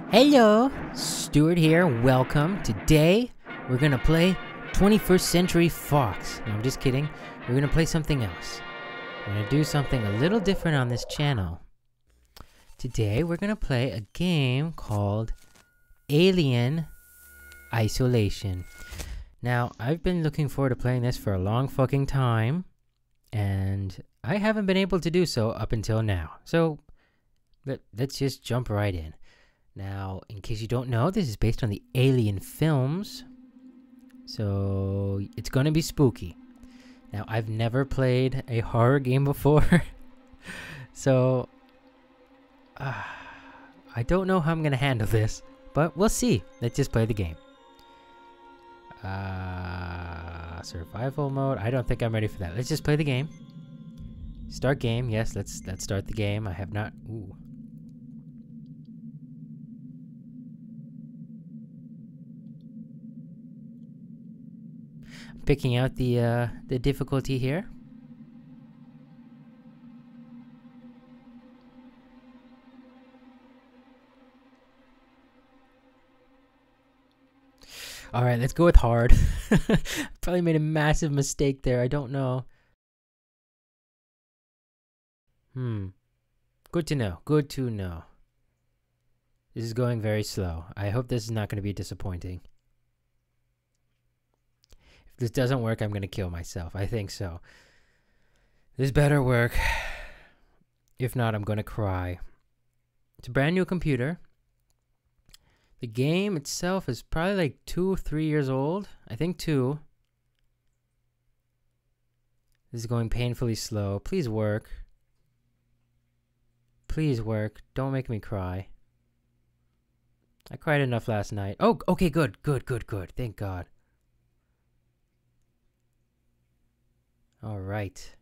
Hello, Stewart here. Welcome. Today, we're gonna play 21st Century Fox. No, I'm just kidding. We're gonna play something else. We're gonna do something a little different on this channel. Today, we're gonna play a game called Alien Isolation. Now, I've been looking forward to playing this for a long fucking time, and I haven't been able to do so up until now. So, let's just jump right in. Now, in case you don't know, this is based on the Alien films, so it's gonna be spooky. Now, I've never played a horror game before, so I don't know how I'm gonna handle this, but we'll see. Let's just play the game. Survival mode. I don't think I'm ready for that. Let's just play the game. Start game. Yes, let's start the game. I have not. Ooh. Picking out the difficulty here. All right, let's go with hard. Probably made a massive mistake there. I don't know. Good to know. Good to know. This is going very slow. I hope this is not going to be disappointing. If this doesn't work, I'm going to kill myself. I think so. This better work. If not, I'm going to cry. It's a brand new computer. The game itself is probably like 2 or 3 years old. I think 2. This is going painfully slow. Please work. Please work. Don't make me cry. I cried enough last night. Oh, okay, good, good, good, good. Thank God. All right.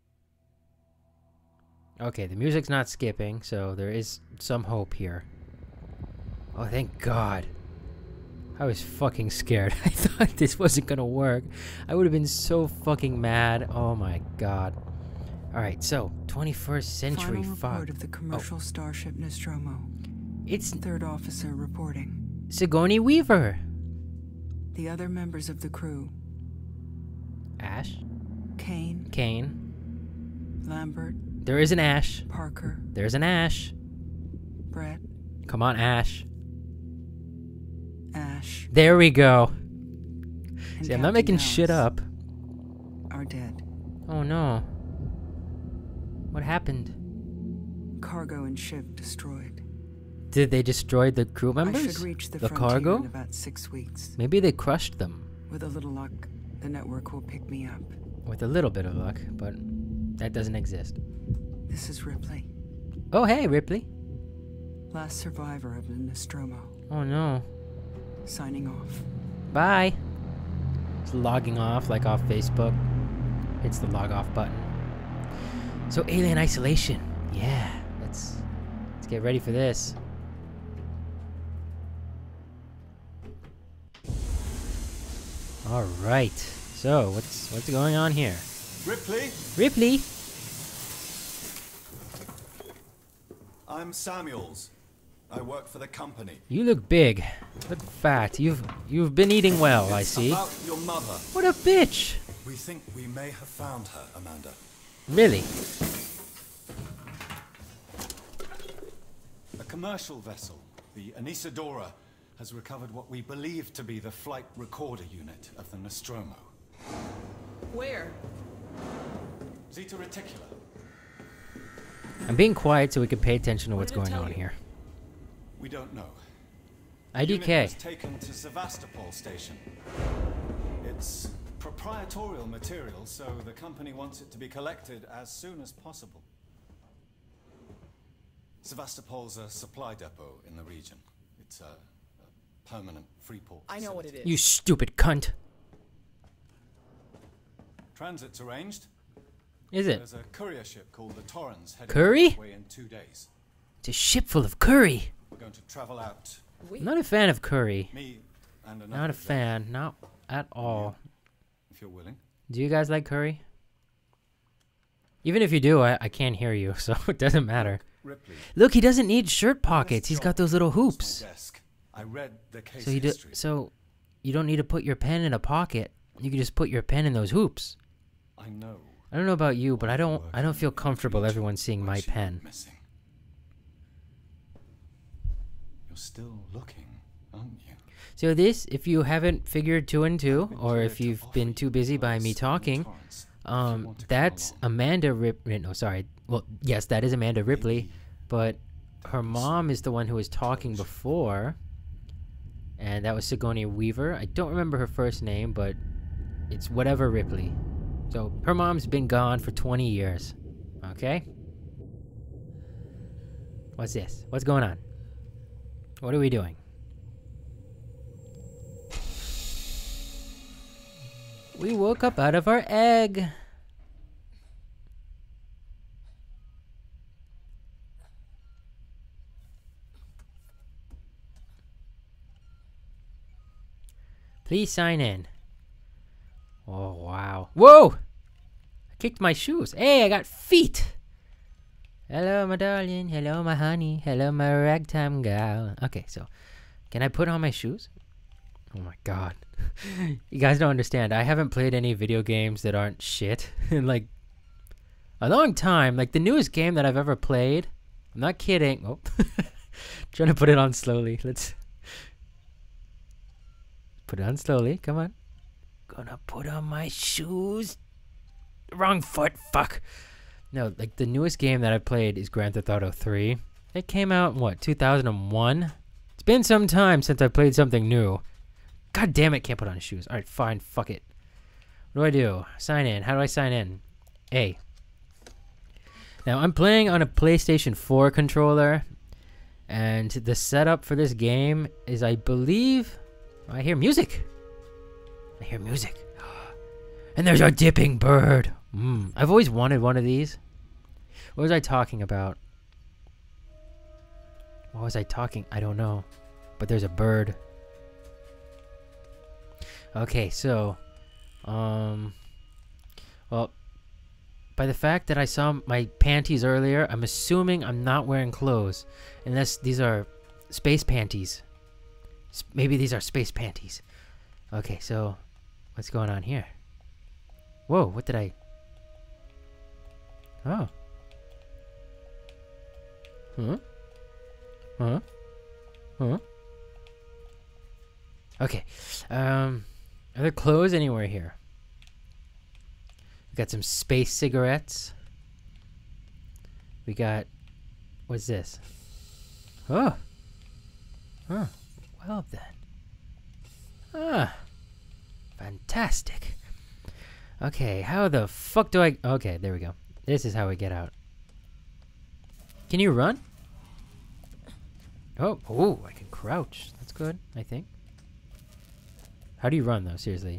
Okay, the music's not skipping, so there is some hope here. Oh, thank God. I was fucking scared. I thought this wasn't gonna work. I would have been so fucking mad. Oh my God. Alright, so 21st Century Fox. Final report of the commercial starship Nostromo. It's third officer reporting. Sigourney Weaver. The other members of the crew. Ash. Kane. Lambert. There is an Ash. Parker. There's an Ash. Brett. Come on, Ash. Ash. There we go. And See, I'm not making shit up. Are dead. Oh no. What happened? Cargo and ship destroyed. Did they destroy the crew members? I should reach the cargo? in about 6 weeks. Maybe they crushed them. With a little luck, the network will pick me up. With a little bit of luck, but that doesn't exist. This is Ripley. Oh, hey, Ripley. Last survivor of the Nostromo. Oh no. Signing off. Bye. It's logging off, like off Facebook. Hits the log off button. So Alien Isolation. Yeah, let's get ready for this. All right. So what's going on here? Ripley? Ripley? I'm Samuels. I work for the company. You look big. Look fat. You've been eating well, I see. About your mother. What a bitch. We think we may have found her, Amanda. Really? A commercial vessel, the Anisadora, has recovered what we believe to be the flight recorder unit of the Nostromo. Where? Zeta Reticula. I'm being quiet so we can pay attention to What what's did it going tell on you? here. We don't know. IDK. The unit was taken to Sevastopol station. It's proprietorial material, so the company wants it to be collected as soon as possible. Sevastopol's a supply depot in the region. It's a permanent free port I know what it facility. is. You stupid cunt. Transit's arranged. Is it? There's a courier ship called the Torrens heading Curry? this way in 2 days. It's a ship full of curry. We're going to travel out. I'm not a fan of curry. Me and another. Not a fan. Not at all. If you're willing. Do you guys like curry? Even if you do, I can't hear you, so it doesn't matter. Ripley. Look, he doesn't need shirt This pockets. He's job got those little was my hoops. desk. I read the case So history. so you don't need to put your pen in a pocket. You can just put your pen in those hoops. I know. I don't know about you, but I don't feel Working comfortable in everyone seeing where my she went pen. missing. You're still looking, aren't you? So this, if you haven't figured 2 and 2, I've been or cleared if to you've offer been you too busy by place me in talking, Torrance if you want to come that's along. Amanda No, sorry. Well, yes, that is Amanda Ripley, Maybe but her there's mom is the one who was talking closure. before, and that was Sigourney Weaver. I don't remember her first name, but it's whatever Ripley. So her mom's been gone for 20 years. Okay? What's this? What's going on? What are we doing? We woke up out of our egg. Please sign in. Oh, wow. Whoa! I kicked my shoes. Hey, I got feet. Hello, my darling. Hello, my honey. Hello, my ragtime gal. Okay, so can I put on my shoes? Oh my god. You guys don't understand. I haven't played any video games that aren't shit in like a long time. Like the newest game that I've ever played. I'm not kidding. Oh. Trying to put it on slowly. Let's put it on slowly. Come on. Gonna put on my shoes. Wrong foot. Fuck. No, like the newest game that I played is Grand Theft Auto 3. It came out in what, 2001? It's been some time since I played something new. God damn it, can't put on shoes. Alright, fine, fuck it. What do I do? Sign in. How do I sign in? A. Now, I'm playing on a PlayStation 4 controller, and the setup for this game is, I believe... I hear music. I hear music. And there's a dipping bird. I've always wanted one of these. What was I talking about? What was I talking? I don't know. But there's a bird. Okay, so, well, by the fact that I saw my panties earlier, I'm assuming I'm not wearing clothes, unless these are space panties. Maybe these are space panties. Okay, so, what's going on here? Whoa, what did I... Oh. Huh? Huh? Huh? Okay, are there clothes anywhere here? We got some space cigarettes. We got... What's this? Oh! Huh. Well then. Ah! Fantastic. Okay, how the fuck do I... Okay, there we go. This is how we get out. Can you run? Oh, I can crouch. That's good, I think. How do you run, though? Seriously.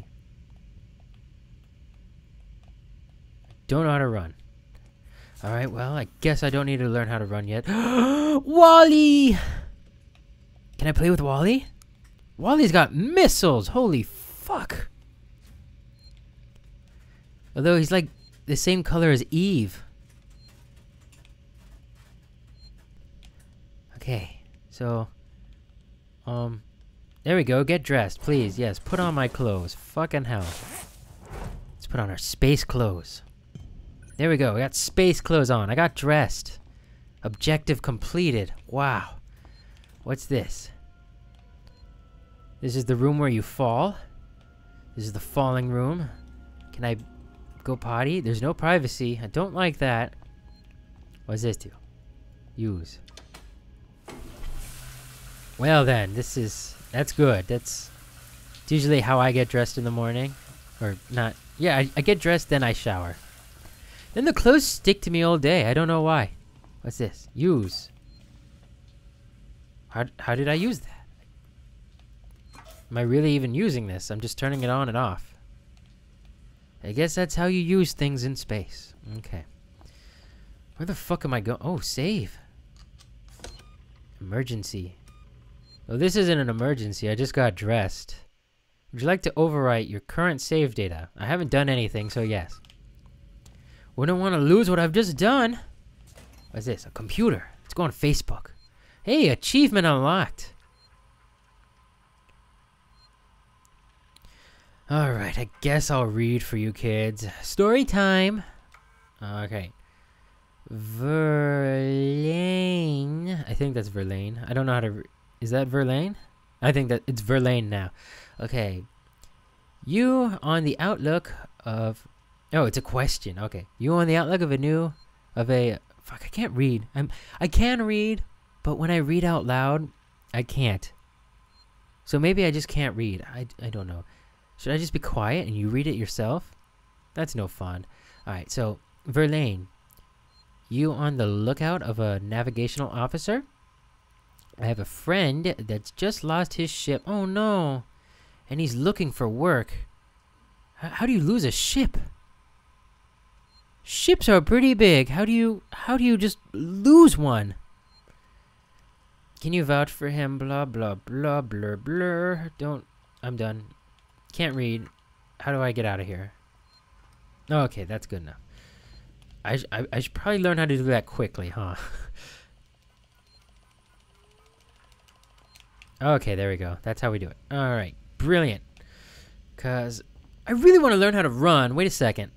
Don't know how to run. Alright, well, I guess I don't need to learn how to run yet. Wally! Can I play with Wally? Wally's got missiles! Holy fuck! Although he's like the same color as Eve. Okay, so... There we go, get dressed, please. Yes, put on my clothes. Fucking hell. Let's put on our space clothes. There we go, we got space clothes on. I got dressed. Objective completed. Wow. What's this? This is the room where you fall. This is the falling room. Can I go potty? There's no privacy. I don't like that. What's this do? Use. Well then, that's good. That's usually how I get dressed in the morning. Or not. Yeah, I get dressed, then I shower. Then the clothes stick to me all day. I don't know why. What's this? Use. How did I use that? Am I really even using this? I'm just turning it on and off. I guess that's how you use things in space. Okay. Where the fuck am I going? Oh, save. Emergency. Well, this isn't an emergency. I just got dressed. Would you like to overwrite your current save data? I haven't done anything, so yes. Wouldn't want to lose what I've just done. What's this? A computer. go on Facebook. Hey, achievement unlocked. Alright, I guess I'll read for you kids. Story time. Okay. Verlaine. I think that's Verlaine. I don't know how to... Is that Verlaine? I think that it's Verlaine now. Okay. You on the outlook of... Oh, it's a question. Okay. You on the outlook of a new... Of a... Fuck, I can't read. I can read, but when I read out loud, I can't. So maybe I just can't read. I don't know. Should I just be quiet and you read it yourself? That's no fun. Alright, so... Verlaine. You on the lookout of a navigational officer? I have a friend that's just lost his ship. Oh no. And he's looking for work. How do you lose a ship? Ships are pretty big. How do you just lose one? Can you vouch for him? Blah blah blah blur blur. I'm done. Can't read. How do I get out of here? Oh, okay, that's good enough. I should probably learn how to do that quickly, huh? Okay, there we go. That's how we do it. Alright, brilliant. Because I really want to learn how to run. Wait a second.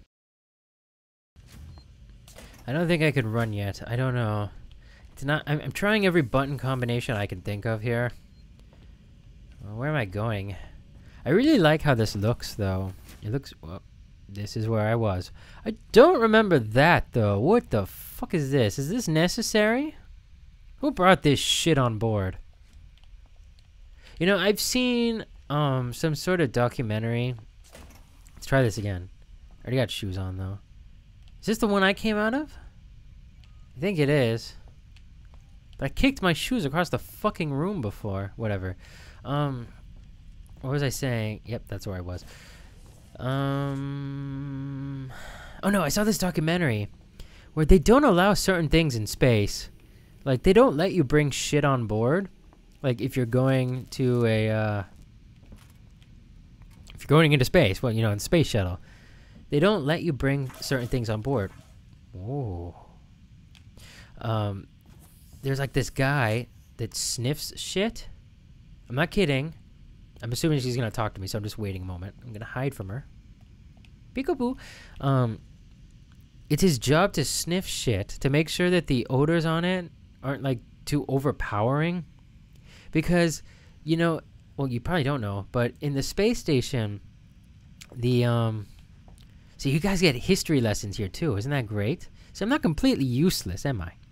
I don't think I could run yet. I don't know. It's not... I'm trying every button combination I can think of here. Well, where am I going? I really like how this looks, though. It looks... Well, this is where I was. I don't remember that, though. What the fuck is this? Is this necessary? Who brought this shit on board? You know, I've seen some sort of documentary. Let's try this again. I already got shoes on, though. Is this the one I came out of? I think it is. But I kicked my shoes across the fucking room before. Whatever. What was I saying? Yep, that's where I was. Oh no, I saw this documentary where they don't allow certain things in space. Like, they don't let you bring shit on board. Like, if you're going to a, if you're going into space, well, you know, in space shuttle, they don't let you bring certain things on board. Whoa. There's like this guy that sniffs shit. I'm not kidding. I'm assuming she's gonna talk to me, so I'm just waiting a moment. I'm gonna hide from her. Peekaboo. It's his job to sniff shit to make sure that the odors on it aren't like too overpowering. Because, you know, well, you probably don't know, but in the space station, the so you guys get history lessons here too. Isn't that great? So I'm not completely useless, am I?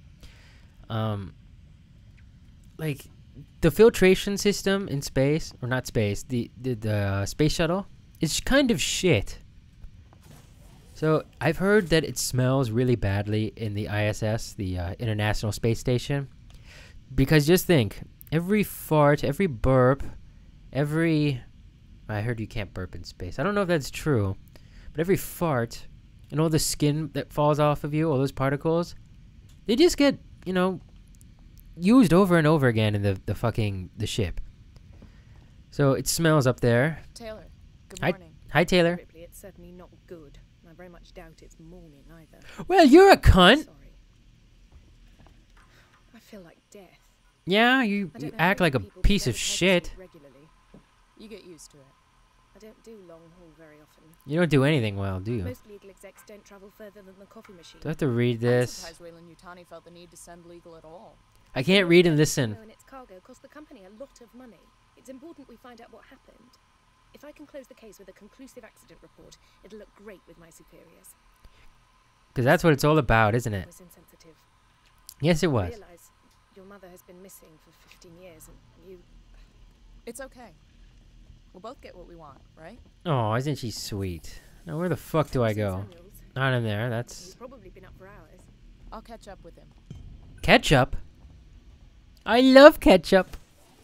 Like, the filtration system in space, or not space, the space shuttle, is kind of shit. So I've heard that it smells really badly in the ISS, the International Space Station. Because just think, every fart, every burp, every... I heard you can't burp in space. I don't know if that's true. But every fart and all the skin that falls off of you, all those particles, they just get, you know, used over and over again in the ship. So it smells up there. Taylor, good morning. Hi, Taylor. Ripley, it's certainly not good. I very much doubt it's morning either. Well, you're a cunt. Sorry. I feel like death. Yeah, you act like a piece of shit. Regularly. You get used to it. I don't do long haul very often. You don't do anything well, do you? Most legal execs don't travel further than the coffee machine. Do I have to read this? I'm surprised Weyland-Yutani felt the need to send legal at all. I can't read and listen. And its cargo cost the company a lot of money. It's important we find out what happened. If I can close the case with a conclusive accident report, it'll look great with my superiors. Because that's what it's all about, isn't it? I was insensitive. Yes, it was. I realize your mother has been missing for 15 years, and you... It's okay. We'll both get what we want, right? Oh, isn't she sweet? Now, where the fuck do I go? Not in there, that's... He's probably been up for hours. I'll catch up with him. Ketchup? I love ketchup.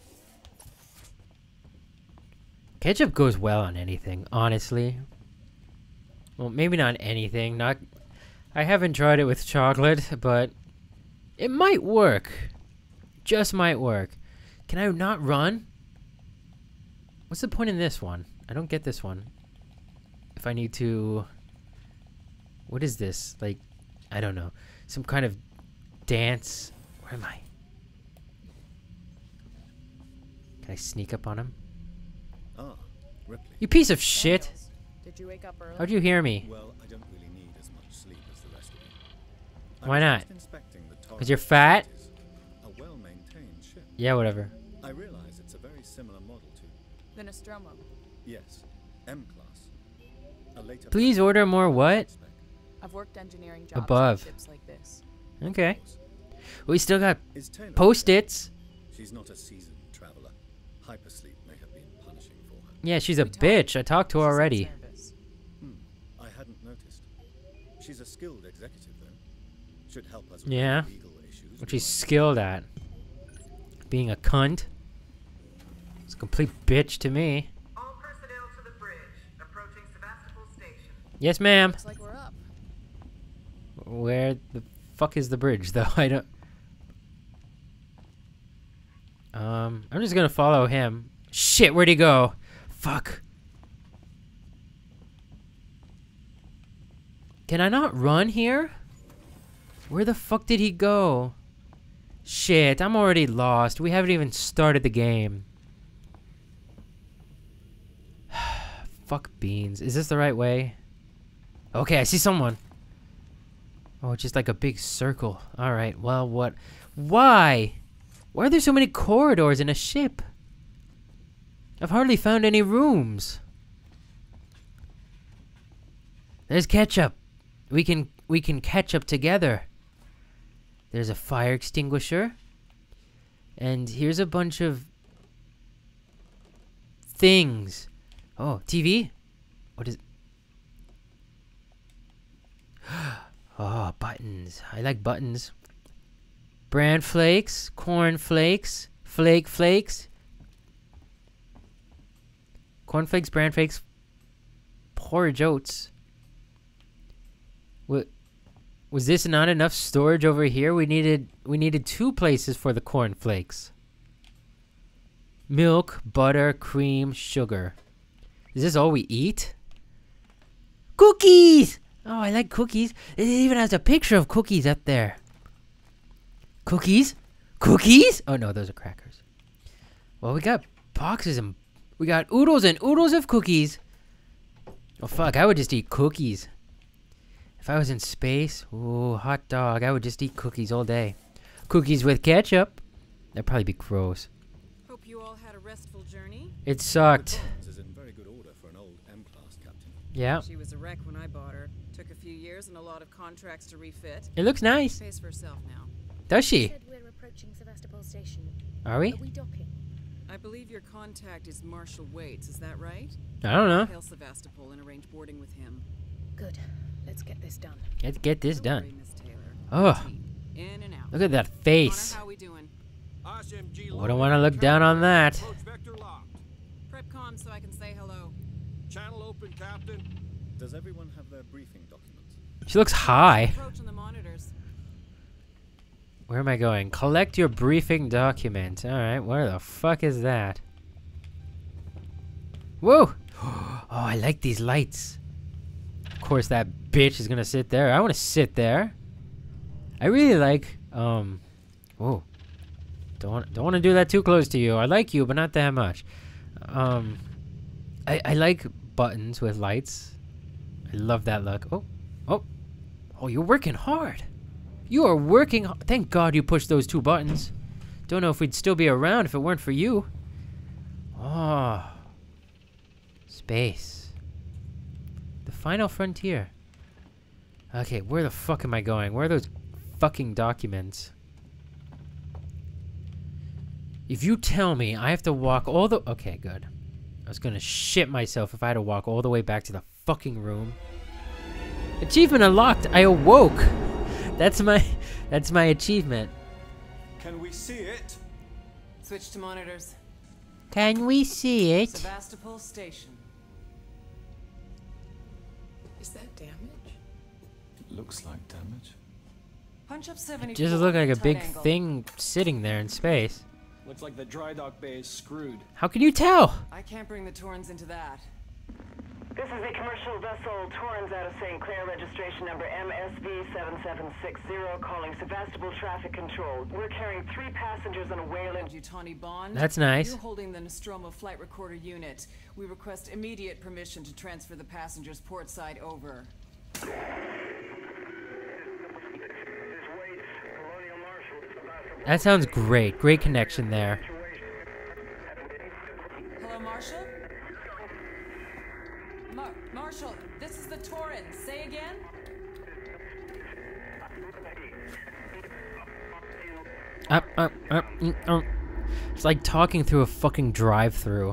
Ketchup goes well on anything, honestly. Well, maybe not anything. I haven't tried it with chocolate, but it might work. Just might work. Can I not run? What's the point in this one? I don't get this one. If I need to... What is this? Like, I don't know. Some kind of dance. Where am I? Can I sneak up on him? Ah, Ripley. You piece of shit! Daniels, did you wake up early? How'd you hear me? Well, I don't really need as much sleep as the rest of you. Why not? Because 'Cause you're fat? A well-maintained ship. Yeah, whatever. I realize it's a very similar model to, The Nostromo. yes, M-class. A later Please order more what? spec. I've worked engineering jobs Above. on ships like this. Okay. We still got Is Taylor post-its. She's not a seasoned traveler. Hypersleep may have been punishing for her. Yeah, she's a We talked. bitch. I talked to her She seems already. nervous. I hadn't noticed. She's a skilled executive, though. Should help us with Yeah. any legal issues. What we she's might skilled at. Being a cunt. It's a complete bitch to me. All personnel to the bridge, approaching Sevastopol Station. Yes, ma'am. Looks like we're up. Where the fuck is the bridge, though? I don't... I'm just gonna follow him. Shit, where'd he go? Fuck. Can I not run here? Where the fuck did he go? Shit, I'm already lost. We haven't even started the game. Fuck beans. Is this the right way? Okay, I see someone. Oh, just like a big circle. Alright, well, what? Why? Why are there so many corridors in a ship? I've hardly found any rooms. There's ketchup. We can catch up together. There's a fire extinguisher. And here's a bunch of things. Oh, TV? What is... Oh, buttons. I like buttons. Bran flakes, corn flakes, flakes. Corn flakes, bran flakes, porridge oats. What? Was this not enough storage over here? We needed 2 places for the corn flakes. Milk, butter, cream, sugar. Is this all we eat? Cookies! Oh, I like cookies. It even has a picture of cookies up there. Cookies? Cookies? Oh no, those are crackers. Well, we got boxes and we got oodles and oodles of cookies. Oh fuck, I would just eat cookies. If I was in space, ooh, hot dog, I would just eat cookies all day. Cookies with ketchup. That'd probably be gross. Hope you all had a restful journey. It sucked. This is in very good order for an old M-class captain. Yeah. She was a wreck when I bought her. Took a few years and a lot of contracts to refit. It looks nice. Pays for herself now. Does she? Said we're approaching Sevastopol Station. Are we? Are we docking? I believe your contact is Marshal Waits, is that right? I don't know. Hail Sevastopol and arrange boarding with him. Good. Let's get this done. Let's get this Don't worry, done. Miss Taylor. Oh, In and out. look at that Connor, face. how we doing? Wouldn't want to look down on that. Prep comms so I can say hello. Channel open, Captain. Does everyone have their briefing documents? She looks high. Approach on the monitors. Where am I going? Collect your briefing document. Alright, where the fuck is that? Whoa! Oh, I like these lights. Of course, that bitch is gonna sit there. I want to sit there. I really like, whoa. Don't want to do that too close to you. I like you, but not that much. I like buttons with lights. I love that look. Oh, you're working hard. You are working. Thank God you pushed those 2 buttons. Don't know if we'd still be around if it weren't for you. Oh, space. The final frontier. Okay, where the fuck am I going? Where are those fucking documents? If you tell me I have to walk all the... Okay, good. I was gonna shit myself if I had to walk all the way back to the fucking room. Achievement unlocked! I awoke! That's my achievement. Can we see it? Switch to monitors. Can we see it? Sevastopol Station. Is that damage? It looks like damage. Punch up 74. Just look like a tight big angle. thing sitting there in space. Looks like the dry dock bay is screwed. How can you tell? I can't bring the Torrens into that. This is the commercial vessel Torrens out of St. Clair, registration number MSV7760, calling Sevastopol Traffic Control. We're carrying 3 passengers on a whale in Yutani Bond. That's nice. You're holding the Nostromo flight recorder unit. We request immediate permission to transfer the passengers port side over. That sounds great. Great connection there. Hello, Marshall? Marshall, this is the Torrens. Say again? Up. It's like talking through a fucking drive-through.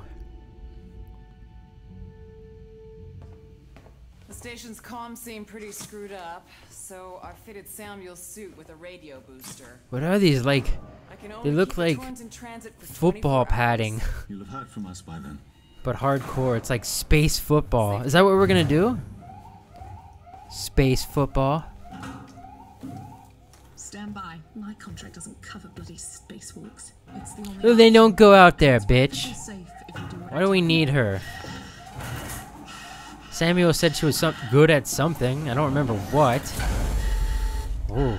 The station's comms seem pretty screwed up, so I fitted Samuel's suit with a radio booster. What are these, like? I can They only look keep the like Torrens in transit for football 24 hours. padding. You'll have heard from us by then. But hardcore. It's like space football. Is that what we're gonna do? Space football? Stand by. My contract doesn't cover bloody spacewalks. It's the only Oh, they don't go out there, bitch. option safe if you do what Why do we need her? Samuel said she was good at something. I don't remember what. Oh.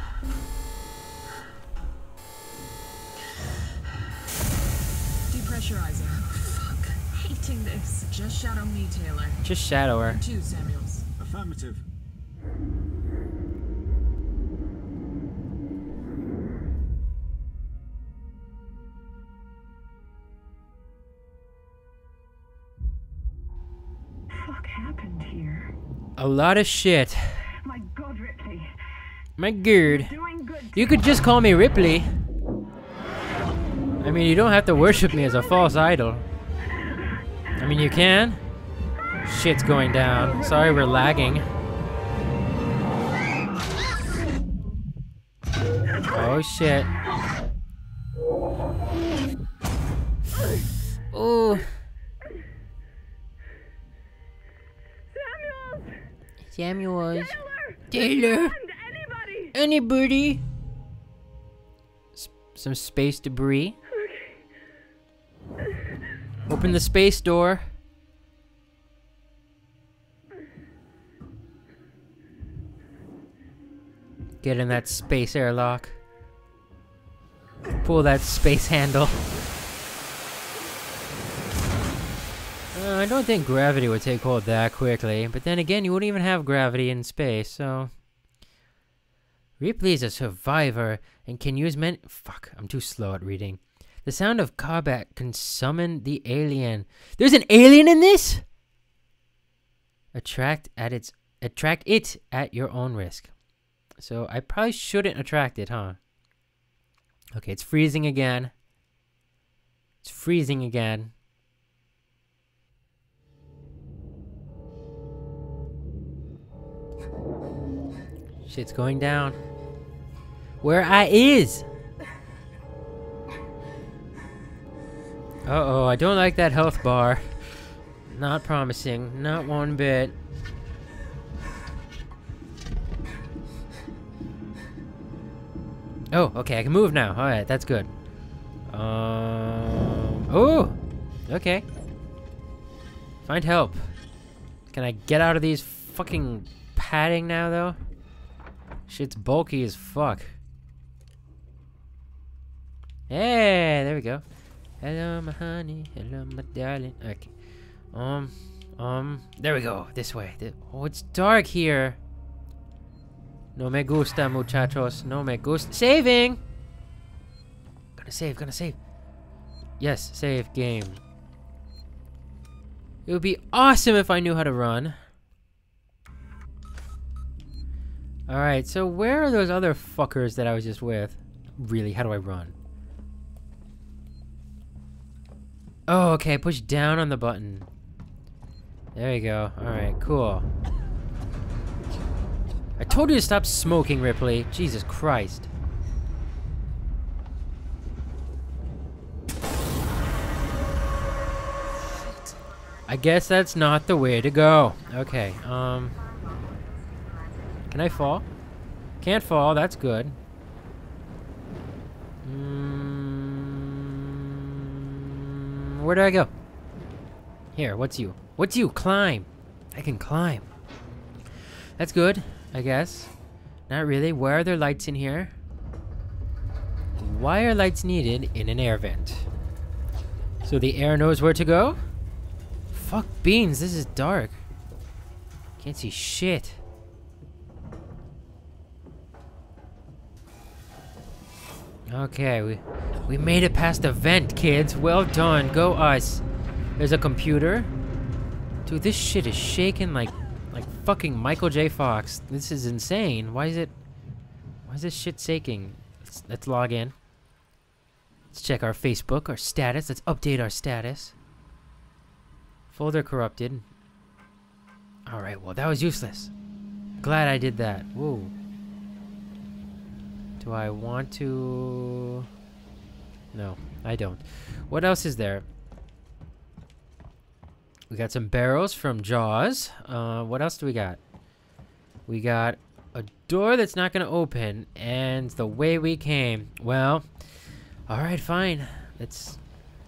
Depressurizer. Fuck. Hating this. Just shadow me, Taylor. Just shadow her. 2 Samuels. Affirmative. Fuck happened here? A lot of shit. My God, Ripley. My god. Doing good. You could just call me Ripley. I mean, you don't have to worship me as a false idol. I mean, you can. Shit's going down. Sorry, we're lagging. Oh, shit. Oh. Samuels. Taylor. Anybody? Some space debris. Open the space door. Get in that space airlock. Pull that space handle. I don't think gravity would take hold that quickly, but then again, you wouldn't even have gravity in space, so... Ripley's a survivor and can use many... Fuck, I'm too slow at reading. The sound of combat can summon the alien. There's an alien in this?! Attract it at your own risk. So I probably shouldn't attract it, huh? Okay, it's freezing again. It's freezing again. Shit's going down. Where I is? Uh-oh, I don't like that health bar. Not promising. Not one bit. Oh, okay, I can move now. Alright, that's good. Oh! Okay. Find help. Can I get out of these fucking padding now, though? Shit's bulky as fuck. Hey, there we go. Hello, my honey. Hello, my darling. Okay. There we go. This way. Oh, it's dark here. No me gusta, muchachos. No me gusta. Saving! Gonna save. Yes, save game. It would be awesome if I knew how to run. Alright, so where are those other fuckers that I was just with? Really, how do I run? Oh, okay, push down on the button. There you go. Alright, cool. I told you to stop smoking, Ripley. Jesus Christ. I guess that's not the way to go. Okay, can I fall? Can't fall, that's good. Where do I go? Here, what's you? What's you? Climb! I can climb. That's good, I guess. Not really. Why are there lights in here? Why are lights needed in an air vent? So the air knows where to go? Fuck beans, this is dark. Can't see shit. Okay, we made it past the vent, kids. Well done. Go us. There's a computer. Dude, this shit is shaking like fucking Michael J. Fox. This is insane. Why is this shit shaking? Let's log in. Let's check our Facebook, our status. Let's update our status. Folder corrupted. Alright, well, that was useless. Glad I did that. Whoa. Do I want to... No, I don't. What else is there? We got some barrels from Jaws. What else do we got? We got a door that's not going to open, and the way we came. Well, alright, fine. Let's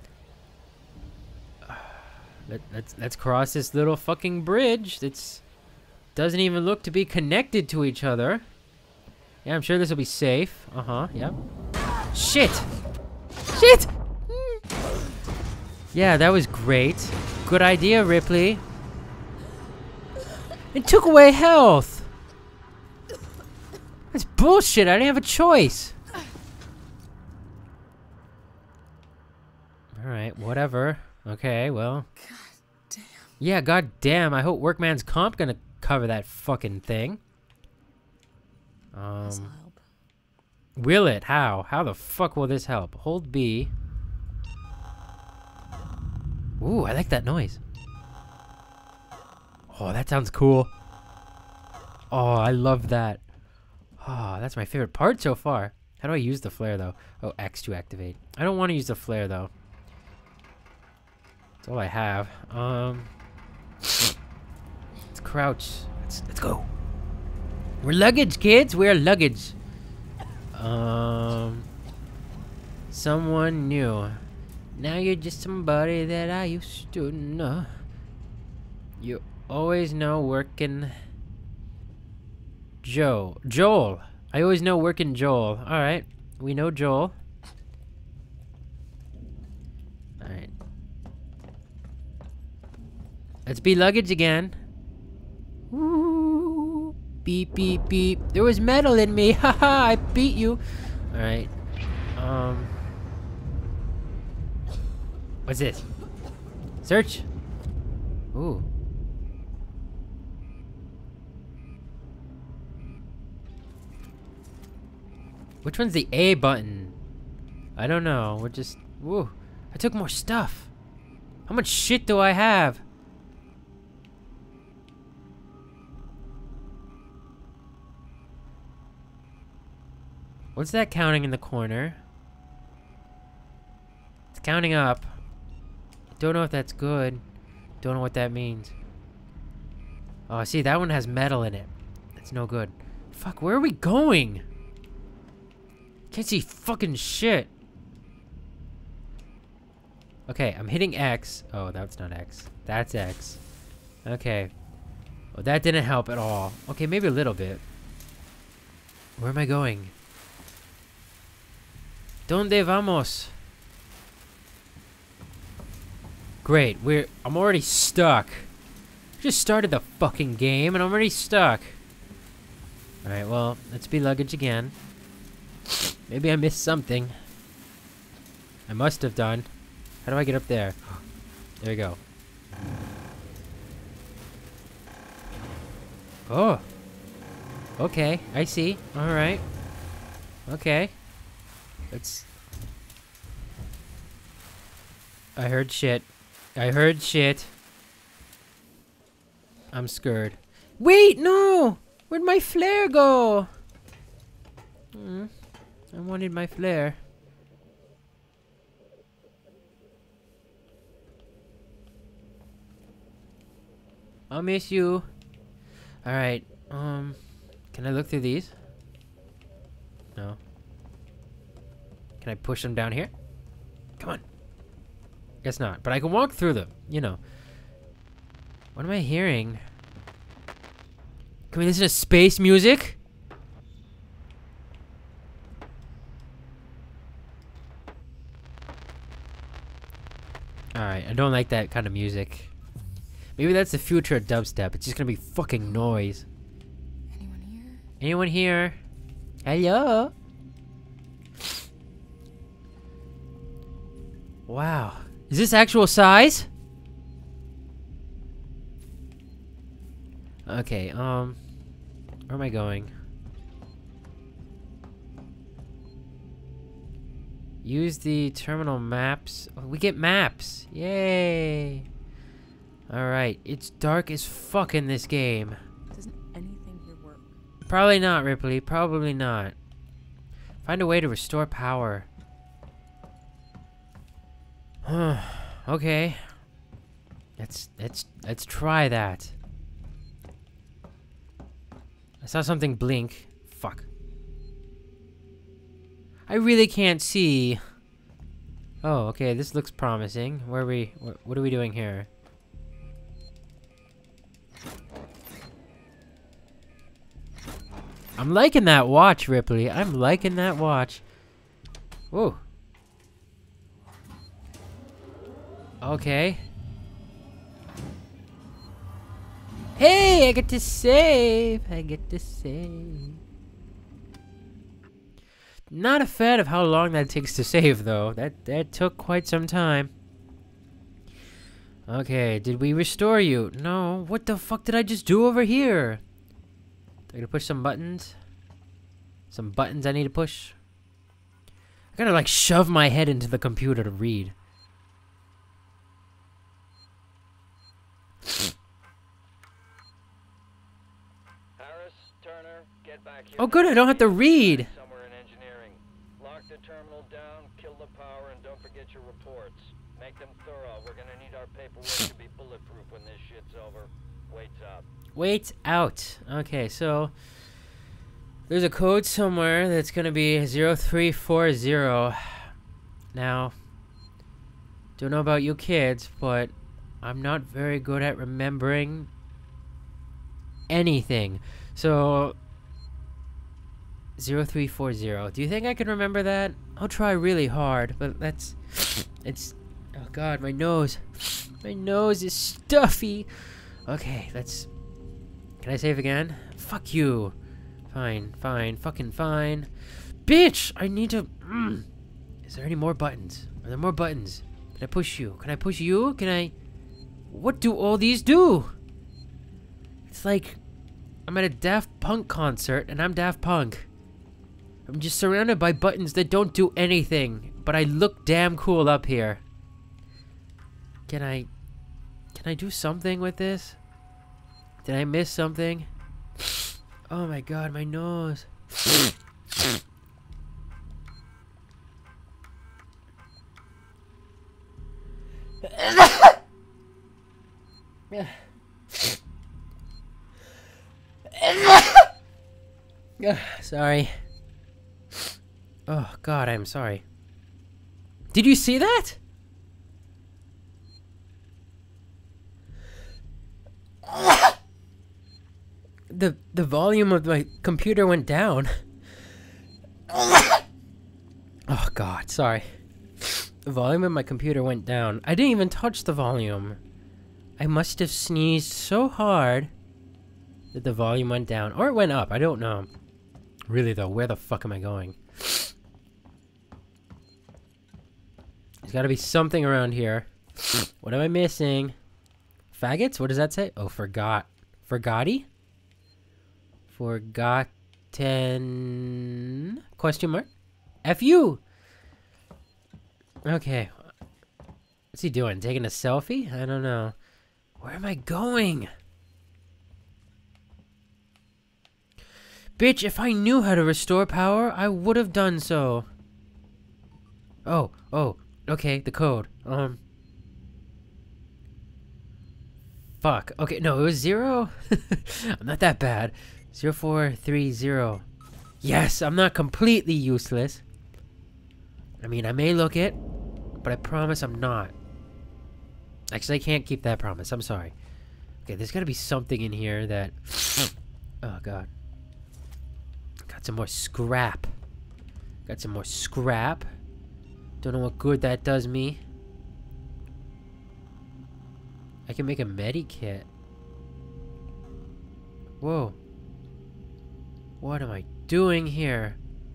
cross this little fucking bridge that's doesn't even look to be connected to each other. Yeah, I'm sure this will be safe. Yep. Shit! Shit! Yeah, that was great. Good idea, Ripley. It took away health! That's bullshit, I didn't have a choice. Alright, whatever. Okay, well. God damn. Yeah, god damn. I hope Workman's Comp gonna cover that fucking thing. This'll help. Will it? How? How the fuck will this help? Hold B. Ooh, I like that noise. Oh, that sounds cool. Oh, I love that. Oh, that's my favorite part so far. How do I use the flare, though? Oh, X to activate. I don't want to use the flare, though. That's all I have. Let's crouch. Let's go. We're luggage, kids. We're luggage. Someone new. Now you're just somebody that I used to know. You always know working Joel. I always know working Joel. Alright. We know Joel. Alright. Let's be luggage again. Ooh. Beep, beep, beep. There was metal in me. Haha, I beat you. Alright. What's this? Search. Ooh. Which one's the A button? I don't know. We're just... Woo. I took more stuff. How much shit do I have? What's that counting in the corner? It's counting up. Don't know if that's good. Don't know what that means. Oh, see, that one has metal in it. That's no good. Fuck, where are we going? Can't see fucking shit. Okay, I'm hitting X. Oh, that's not X. That's X. Okay. Well, that didn't help at all. Okay, maybe a little bit. Where am I going? ¿Dónde vamos? Great, I'm already stuck. Just started the fucking game and I'm already stuck. Alright, well, let's be luggage again. Maybe I missed something. I must have done. How do I get up there? There we go. Oh. Okay, I see. Alright. Okay. Let's... I heard shit. I heard shit. I'm scared. Wait, no! Where'd my flare go? I wanted my flare. I'll miss you. Alright, can I look through these? No. Can I push them down here? Come on. Guess not, but I can walk through them, you know. What am I hearing? Can we listen to space music? Alright, I don't like that kind of music. Maybe that's the future of dubstep. It's just gonna be fucking noise. Anyone here? Anyone here? Hello? Wow. Is this actual size? Okay, where am I going? Use the terminal maps. Oh, we get maps. Yay. Alright, it's dark as fuck in this game. Doesn't anything here work? Probably not, Ripley. Probably not. Find a way to restore power. Okay. Let's try that. I saw something blink. Fuck. I really can't see. Oh, okay. This looks promising. Where are we? What are we doing here? I'm liking that watch, Ripley. I'm liking that watch. Whoa. Okay. Hey, I get to save. I get to save. Not a fan of how long that takes to save, though. That took quite some time. Okay, did we restore you? No. What the fuck did I just do over here? I gotta push some buttons. Some buttons I need to push. I gotta like shove my head into the computer to read. Harris, Turner, get back here. Oh good, I don't have to read. Somewhere in engineering. Lock the terminal down, kill the power, and don't forget your reports. Make them thorough. We're gonna need our paperwork to be bulletproof when this shit's over. Waits up. Wait out. Okay, so there's a code somewhere that's gonna be 0340. Now, don't know about you kids, but I'm not very good at remembering anything. So 0340. Do you think I can remember that? I'll try really hard, but it's oh god, my nose. My nose is stuffy. Okay, let's. Can I save again? Fuck you. Fine, fucking fine. Bitch! I need to. Is there any more buttons? Are there more buttons? Can I push you? Can I push you? Can I. What do all these do? It's like I'm at a Daft Punk concert and I'm Daft Punk. I'm just surrounded by buttons that don't do anything, but I look damn cool up here. Can I do something with this? Did I miss something? Oh my god, my nose. Sorry. Oh god, I'm sorry. Did you see that? The volume of my computer went down. Oh god, sorry. The volume of my computer went down. I didn't even touch the volume. I must have sneezed so hard that the volume went down. Or it went up, I don't know. Really though, where the fuck am I going? There's gotta be something around here. What am I missing? Faggots? What does that say? Oh, forgot. Forgotti? Forgotten... Question mark? F-U! Okay. What's he doing? Taking a selfie? I don't know. Where am I going? Bitch, if I knew how to restore power, I would have done so. Oh, okay, the code. Fuck. Okay, no, it was 0? I'm not that bad. 0430. Yes, I'm not completely useless. I mean, I may look it, but I promise I'm not. Actually, I can't keep that promise. I'm sorry. Okay, there's gotta be something in here that Oh god. Got some more scrap. Got some more scrap. Don't know what good that does me. I can make a medikit. Whoa. What am I doing here?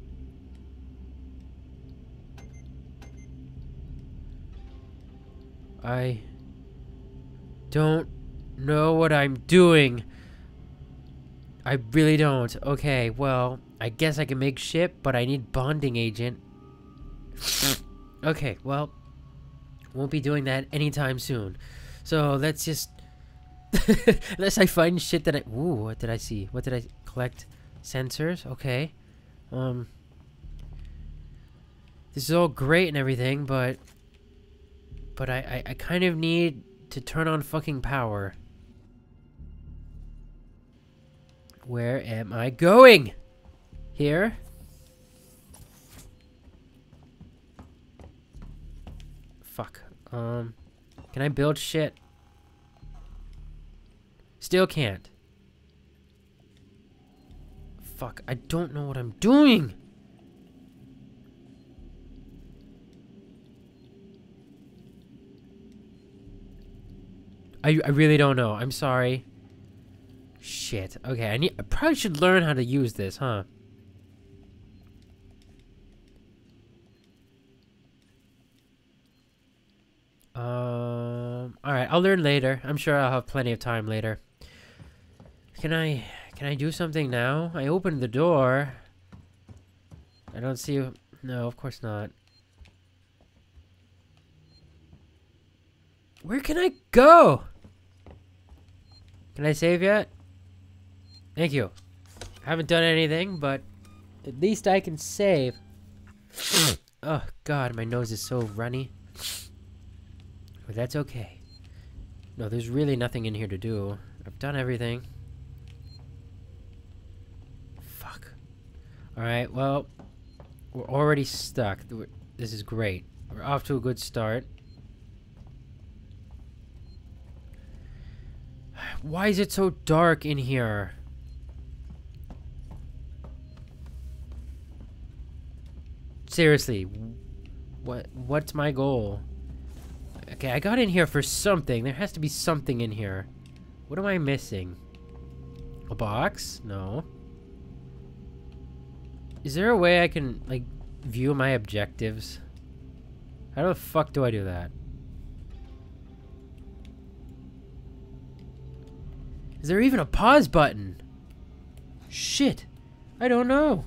I don't know what I'm doing. I really don't. Okay, well, I guess I can make ship, but I need bonding agent. Okay, well, won't be doing that anytime soon. So let's just... Unless I find shit that I... Ooh, what did I see? What did I collect? Sensors? Okay. This is all great and everything, but I kind of need to turn on fucking power. Where am I going? Here? Fuck. Can I build shit? Still can't. Fuck, I don't know what I'm doing! I really don't know. I'm sorry. Shit. Okay, I probably should learn how to use this, huh? Alright, I'll learn later. I'm sure I'll have plenty of time later. Can I do something now? I opened the door. I don't see... No, of course not. Where can I go? Can I save yet? Thank you. I haven't done anything, but at least I can save. Oh god, my nose is so runny. But that's okay. No, there's really nothing in here to do. I've done everything. Fuck. Alright, well, we're already stuck. This is great. We're off to a good start. Why is it so dark in here? Seriously, what's my goal? Okay, I got in here for something. There has to be something in here. What am I missing? A box? No. Is there a way I can, like, view my objectives? How the fuck do I do that? Is there even a pause button? Shit. I don't know.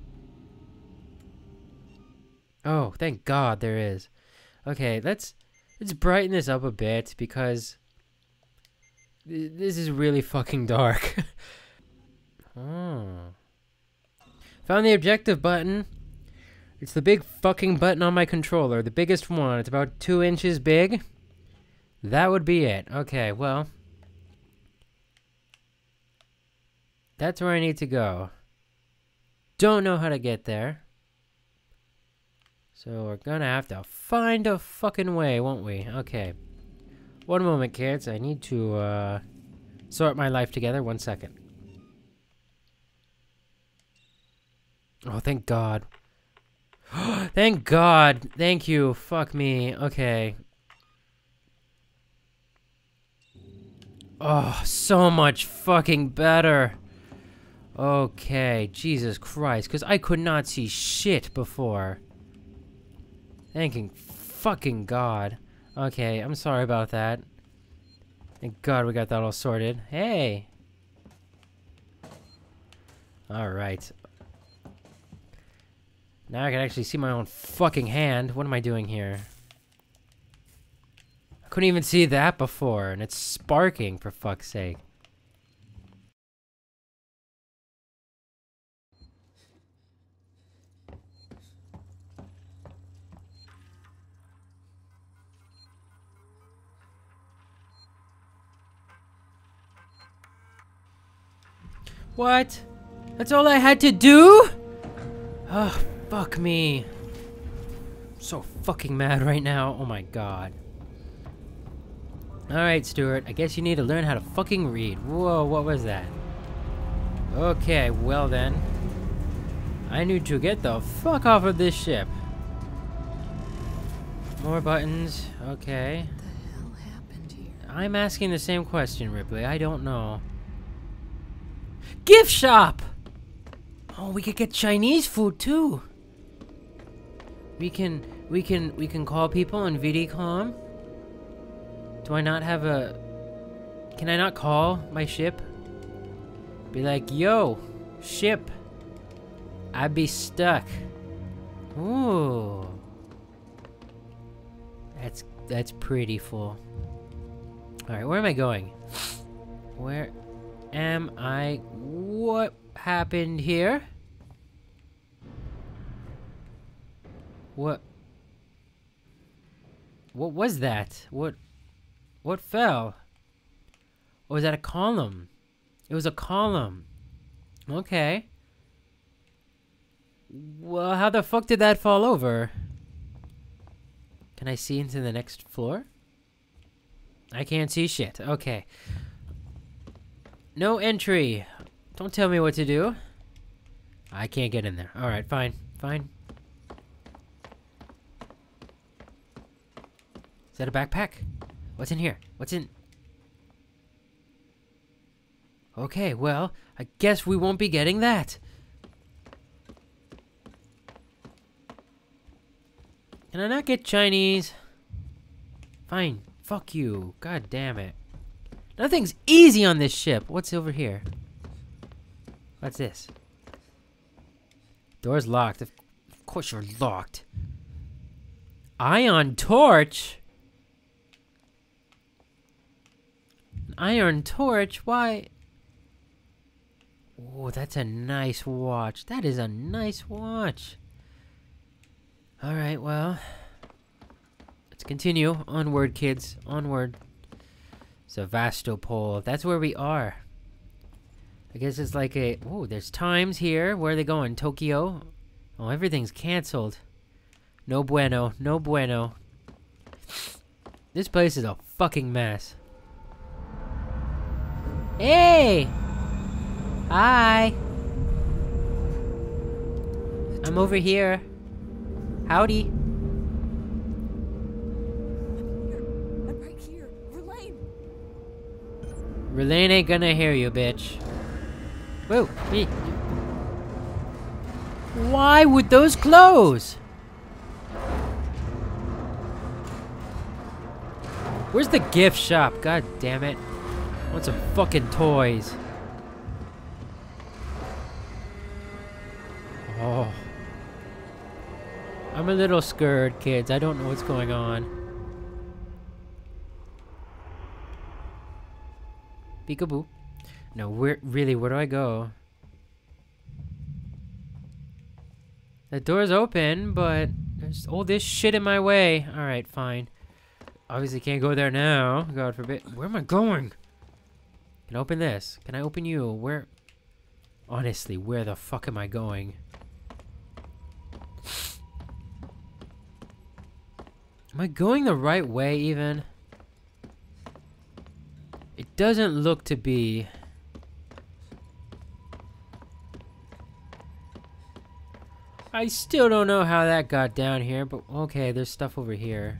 Oh, thank God there is. Okay, let's brighten this up a bit because this is really fucking dark. Oh. Found the objective button. It's the big fucking button on my controller, the biggest one. It's about 2 inches big. That would be it. Okay, well. That's where I need to go. Don't know how to get there. So we're gonna have to find a fucking way, won't we? Okay. One moment, kids. I need to sort my life together. 1 second. Oh, thank God. Thank God. Thank you. Fuck me. Okay. Oh, so much fucking better. Okay, Jesus Christ, because I could not see shit before. Thanking fucking God. Okay, I'm sorry about that. Thank God we got that all sorted. Hey! Alright. Now I can actually see my own fucking hand. What am I doing here? I couldn't even see that before, and it's sparking, for fuck's sake. What? That's all I had to do? Oh, fuck me. I'm so fucking mad right now. Oh my God. Alright, Stewart. I guess you need to learn how to fucking read. Whoa, what was that? Okay, well then. I need to get the fuck off of this ship. More buttons. Okay. What the hell happened here? I'm asking the same question, Ripley. I don't know. Gift shop! Oh, we could get Chinese food too. We can call people on VideoCom. Do I not have a... Can I not call my ship? Be like, yo, ship. I'd be stuck. Ooh. That's pretty full. Alright, where am I going? Where am I? What happened here? What was that? What fell? Or was that a column? It was a column. Okay. Well, how the fuck did that fall over? Can I see into the next floor? I can't see shit. Okay. No entry. Don't tell me what to do. I can't get in there. Alright, fine. Fine. Is that a backpack? What's in here? What's in... Okay, well, I guess we won't be getting that. Can I not get Chinese? Fine. Fuck you. God damn it. Nothing's easy on this ship. What's over here? What's this? Door's locked. Of course you're locked. Ion torch? An iron torch? Why? Oh, that's a nice watch. That is a nice watch. Alright, well. Let's continue. Onward, kids. Onward. Sevastopol. That's where we are. I guess it's like a... Oh, there's times here. Where are they going? Tokyo? Oh, everything's cancelled. No bueno. No bueno. This place is a fucking mess. Hey! Hi! I'm over here. Howdy. I'm right here. Verlaine! Verlaine ain't gonna hear you, bitch. Whoa. Hey. Why would those close? Where's the gift shop? God damn it. I want some fucking toys. Oh. I'm a little scared, kids. I don't know what's going on. Peekaboo. No, where do I go? The door's open, but there's all this shit in my way. Alright, fine. Obviously can't go there now. God forbid. Where am I going? Can I open this? Can I open you? Where? Honestly, where the fuck am I going? Am I going the right way, even? It doesn't look to be. I still don't know how that got down here, but okay, there's stuff over here.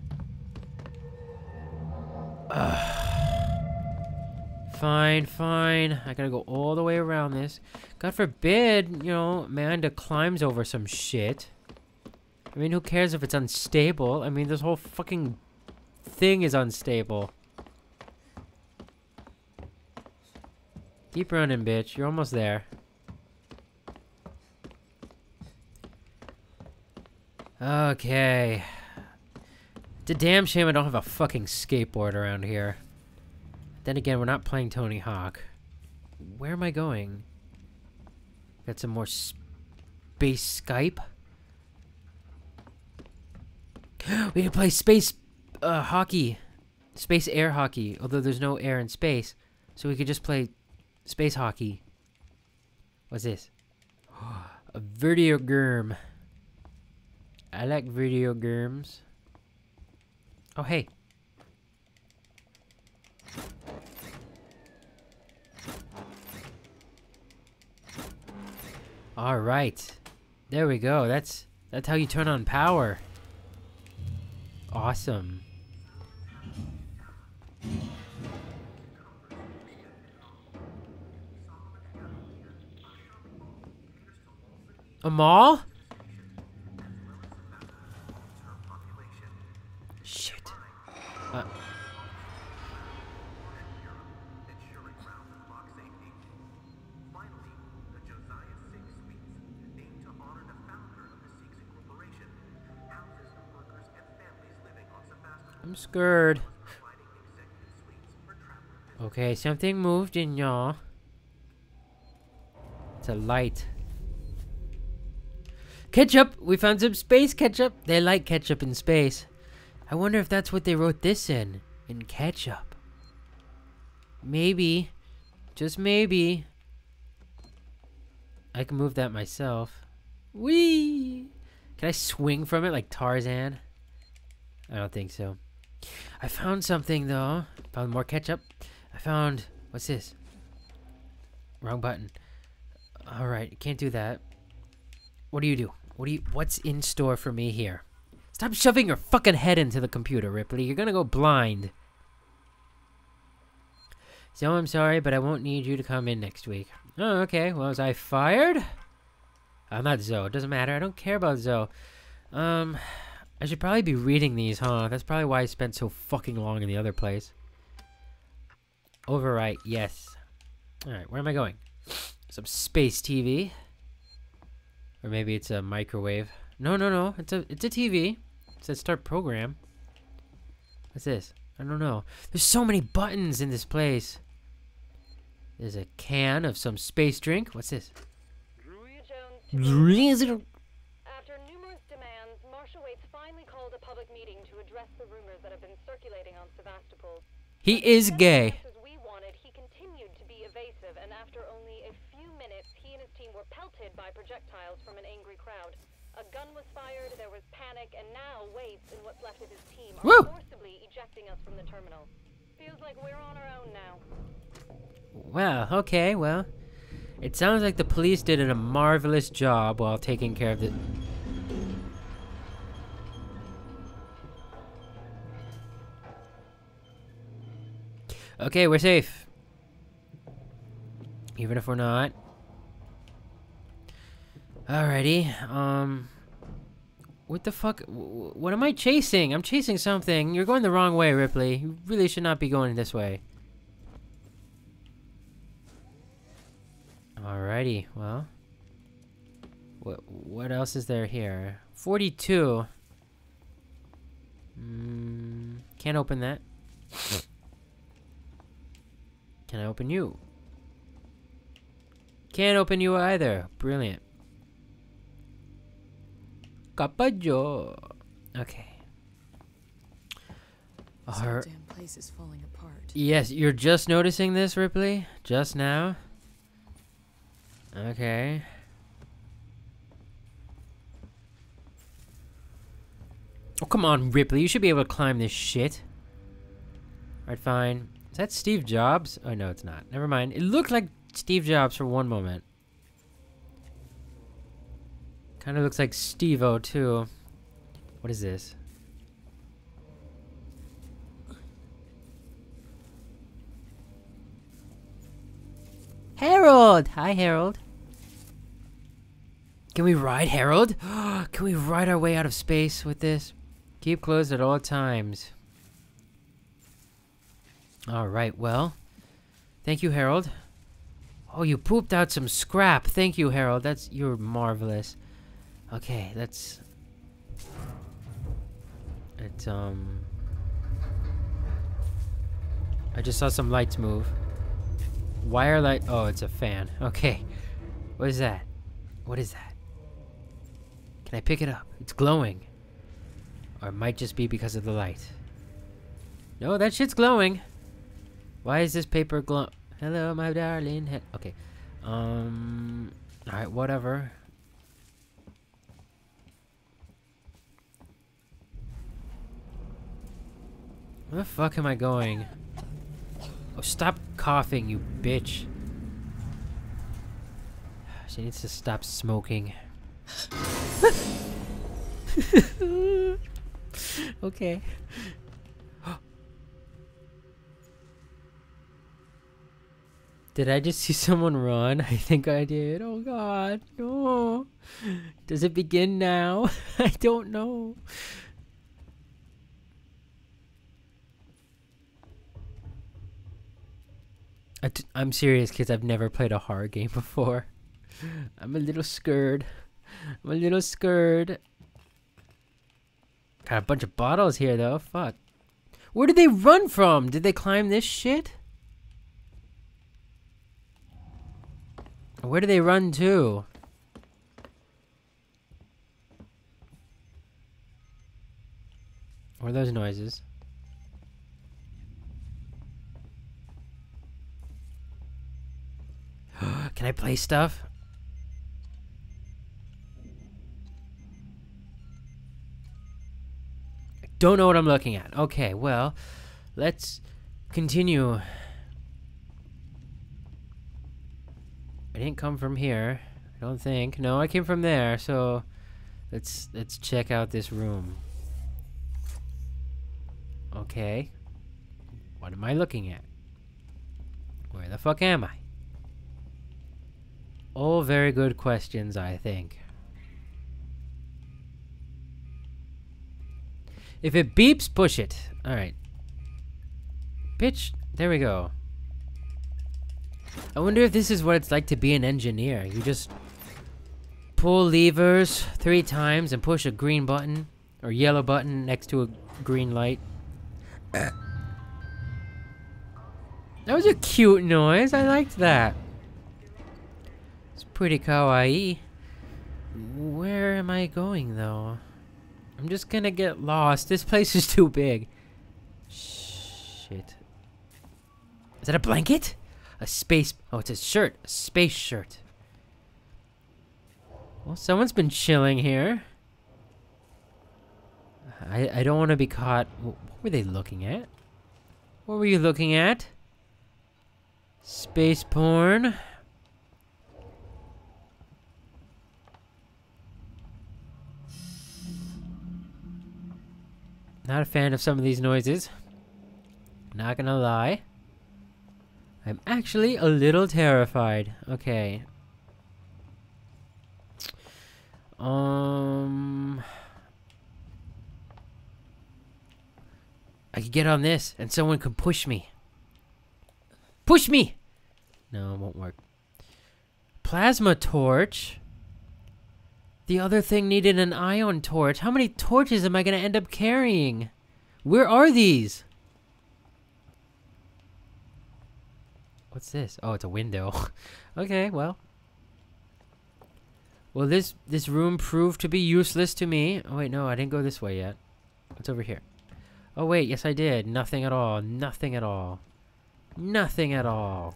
Fine, fine. I gotta go all the way around this. God forbid, you know, Amanda climbs over some shit. I mean, who cares if it's unstable? I mean, this whole fucking thing is unstable. Keep running, bitch. You're almost there. Okay. It's a damn shame I don't have a fucking skateboard around here. Then again, we're not playing Tony Hawk. Where am I going? Got some more space Skype? We can play space hockey. Space air hockey. Although there's no air in space. So we could just play space hockey. What's this? A video game. I like video games. Oh, hey. All right. There we go. That's how you turn on power. Awesome. A mall? Shit. I'm scared. Okay, something moved in y'all. It's a light. Ketchup! We found some space ketchup. They like ketchup in space. I wonder if that's what they wrote this in ketchup. Maybe. Just maybe. I can move that myself. Whee! Can I swing from it like Tarzan? I don't think so. I found something though. Found more ketchup. I found... What's this? Wrong button. Alright, can't do that. What do you do? What's in store for me here? Stop shoving your fucking head into the computer, Ripley. You're gonna go blind. So I'm sorry, but I won't need you to come in next week. Oh, okay. Well, was I fired? I'm not Zoe. It doesn't matter. I don't care about Zoe. I should probably be reading these, huh? That's probably why I spent so fucking long in the other place. Overwrite, yes. Alright, where am I going? Some space TV. Or maybe it's a microwave. No. It's a TV. It says start program. What's this? I don't know. There's so many buttons in this place. There's a can of some space drink. What's this? After numerous demands, Marshal Waits finally called a public meeting to address the rumors that have been circulating on Sevastopol. He is gay. As we wanted, he continued to be evasive, and after only a few minutes, he and his team were pelted by projectiles from an angry crowd. A gun was fired, there was panic, and now Waits and what's left of his team are forcibly ejecting us from the terminal. Feels like we're on our own now. Well, okay, well. It sounds like the police did a marvelous job while taking care of the... Okay, we're safe. Even if we're not. Alrighty, what the fuck? What am I chasing? I'm chasing something. You're going the wrong way, Ripley. You really should not be going this way. Alrighty, well. What else is there here? 42. Can't open that. Can I open you? Can't open you either. Brilliant. Capayo. Okay. This whole damn place is falling apart. Yes, you're just noticing this, Ripley? Just now? Okay. Oh, come on, Ripley. You should be able to climb this shit. Alright, fine. Is that Steve Jobs? Oh, no, it's not. Never mind. It looked like Steve Jobs for one moment. Kind of looks like Steve-O, too. What is this? Harold! Hi, Harold. Can we ride, Harold? Can we ride our way out of space with this? Keep closed at all times. Alright, well. Thank you, Harold. Oh, you pooped out some scrap. Thank you, Harold. You're marvelous. Okay, let's... I just saw some lights move. Wire light... Oh, it's a fan. Okay. What is that? What is that? Can I pick it up? It's glowing. Or it might just be because of the light. No, that shit's glowing. Why is this paper glow... Hello, my darling. Okay. Alright, whatever. Where the fuck am I going? Oh, stop coughing, you bitch. She needs to stop smoking. Okay. Did I just see someone run? I think I did. Oh god, no. Does it begin now? I don't know. I'm serious, kids. I've never played a horror game before. I'm a little scared. I'm a little scared. Got a bunch of bottles here, though. Fuck. Where did they run from? Did they climb this shit? Where do they run to? What are those noises? Can I play stuff? I don't know what I'm looking at. Okay, well, let's continue. I didn't come from here. I don't think. No, I came from there. So let's check out this room. Okay. What am I looking at? Where the fuck am I? All very good questions, I think. If it beeps, push it. Alright. Bitch, there we go. I wonder if this is what it's like to be an engineer. You just pull levers 3 times and push a green button or yellow button next to a green light. That was a cute noise. I liked that. It's pretty kawaii. Where am I going, though? I'm just gonna get lost. This place is too big. Shit. Is that a blanket? A space... Oh, it's a shirt. A space shirt. Well, someone's been chilling here. I don't want to be caught... What were they looking at? What were you looking at? Space porn. Not a fan of some of these noises. Not gonna lie. I'm actually a little terrified. Okay. I could get on this and someone could push me. Push me! No, it won't work. Plasma torch? The other thing needed an ion torch. How many torches am I going to end up carrying? Where are these? What's this? Oh, it's a window. Okay, well. Well, this room proved to be useless to me. Oh, wait, no, I didn't go this way yet. What's over here? Oh, wait, yes, I did. Nothing at all. Nothing at all. Nothing at all.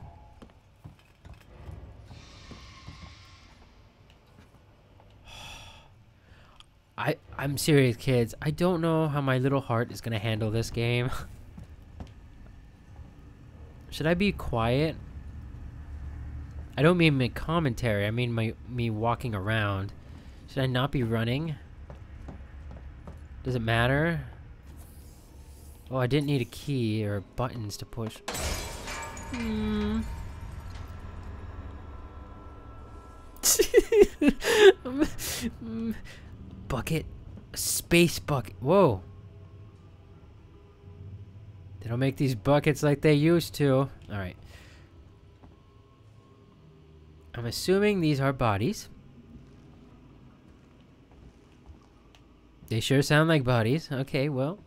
I'm serious, kids. I don't know how my little heart is gonna handle this game. Should I be quiet? I don't mean my commentary. I mean me walking around. Should I not be running? Does it matter? Oh, I didn't need a key or buttons to push. Bucket? A space bucket. Whoa. They don't make these buckets like they used to. Alright. I'm assuming these are bodies. They sure sound like bodies. Okay, well.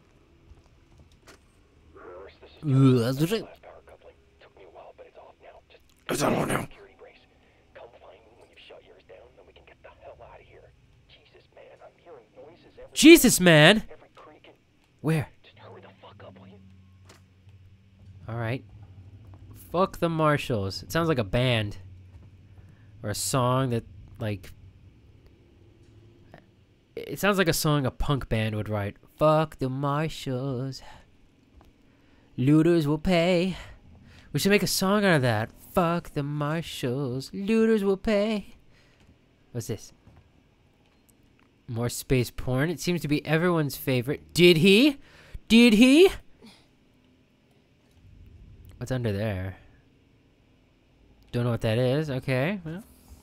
It's on now. Jesus, man! Where? Alright. Fuck the Marshals. It sounds like a band. Or a song that, like... It sounds like a song a punk band would write. Fuck the Marshals. Looters will pay. We should make a song out of that. Fuck the marshals. Looters will pay. What's this? More space porn. It seems to be everyone's favorite. Did he? Did he? What's under there? Don't know what that is. Okay. Well.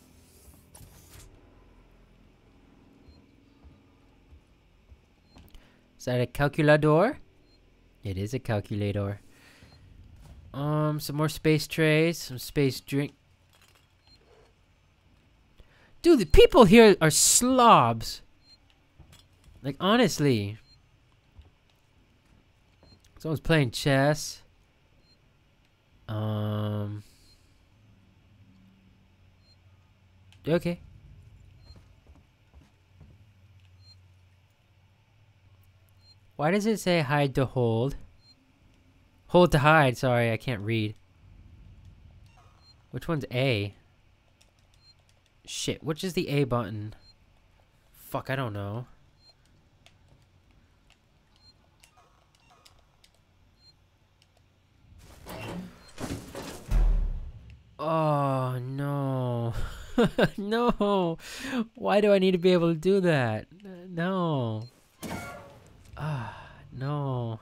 Is that a calculator? It is a calculator. Some more space trays, some space drink. Dude, the people here are slobs. Like, honestly. Someone's playing chess. Okay. Why does it say hide to hold? Hold to hide, sorry, I can't read. Which one's A? Shit, which is the A button? Fuck, I don't know. Oh, no. No. Why do I need to be able to do that? No. Ah, no.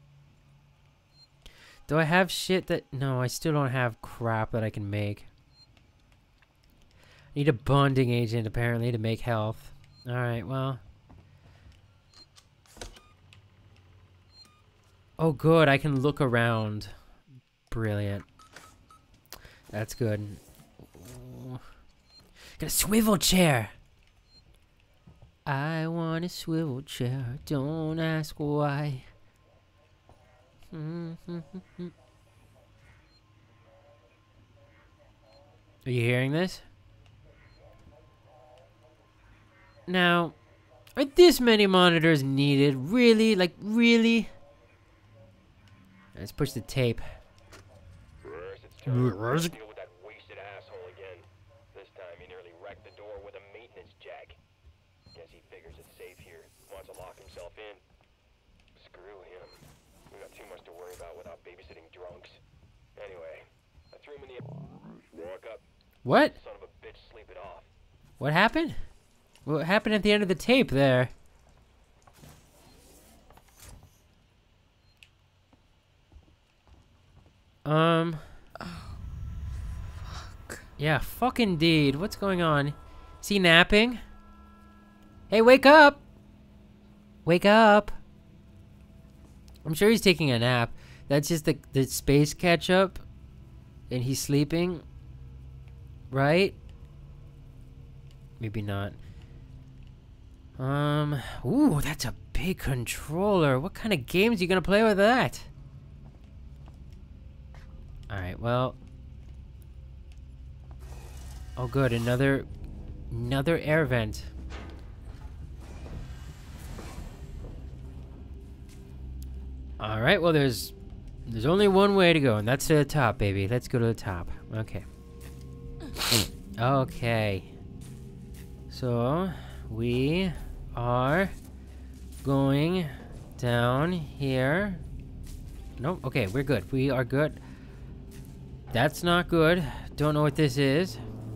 Do I have shit that... No, I still don't have crap that I can make. I need a bonding agent, apparently, to make health. Alright, well. Oh, good. I can look around. Brilliant. That's good. Ooh. Got a swivel chair. I want a swivel chair. Don't ask why. Are you hearing this? Now, are this many monitors needed? Really? Like, really? Let's push the tape. Deal with that wasted asshole again. This time he nearly wrecked the door with a maintenance jack. Guess he figures it's safe here. Wants to lock himself in. Screw him. We got too much to worry about without babysitting drunks. Anyway, I threw him in the... Walk up. What? Son of a bitch, sleep it off. What happened? What happened at the end of the tape there? Oh, fuck. Yeah, fuck indeed. What's going on? Is he napping? Hey, wake up! Wake up! I'm sure he's taking a nap. That's just the space catch-up. And he's sleeping. Right? Maybe not. Ooh, that's a big controller. What kind of games are you gonna play with that? Alright, well. Oh good, another air vent. Alright, well there's only one way to go, and that's to the top, baby. Let's go to the top. Okay. Okay. So we are going down here. Nope, okay, we're good. We are good. That's not good. Don't know what this is.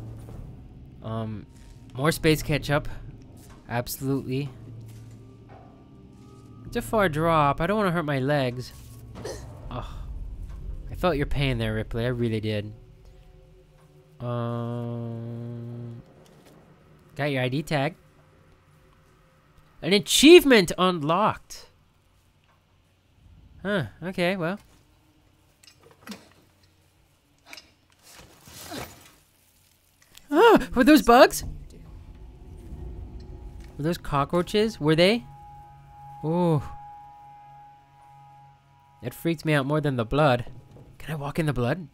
More space ketchup. Absolutely. It's a far drop. I don't want to hurt my legs. Oh. I felt your pain there, Ripley. I really did. Got your ID tag. An achievement unlocked. Huh, okay, well. Ah, were those bugs? Were those cockroaches? Were they? Ooh. That freaks me out more than the blood. Can I walk in the blood?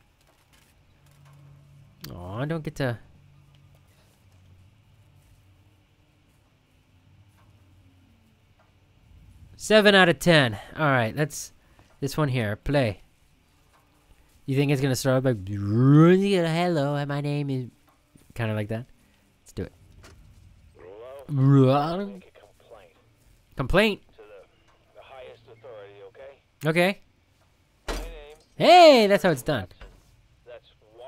Oh, I don't get to... Seven out of 10. Alright, that's this one here. Play. You think it's gonna start like hello, my name is kind of like that? Let's do it. Complaint. To the highest authority, okay? Okay. My name. Hey, that's how it's done. That's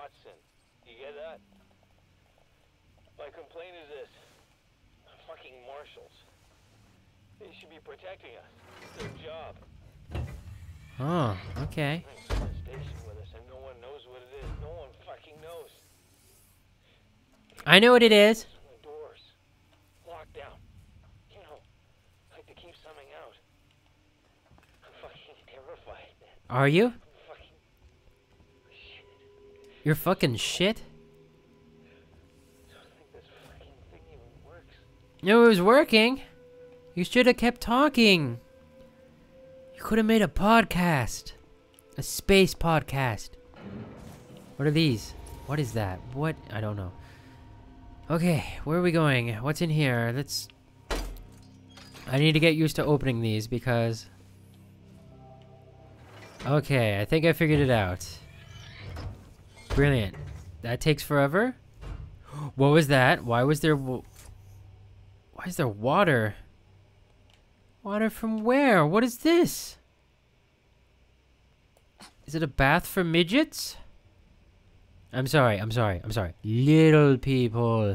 be protecting us. It's their job. Oh, okay. They're in the station with us and no one knows what it is. No one fucking knows. I know what it is. The doors locked down. You know, like to keep something out. I'm fucking terrified. Are you? Fucking shit. You're fucking shit? I don't think this fucking thing even works. No, it was working. You should have kept talking. You could have made a podcast. A space podcast. What are these? What is that? What? I don't know. Okay, where are we going? What's in here? Let's... I need to get used to opening these because... Okay, I think I figured it out. Brilliant. That takes forever? What was that? Why was there... Why is there water? Water from where? What is this? Is it a bath for midgets? I'm sorry. Little people.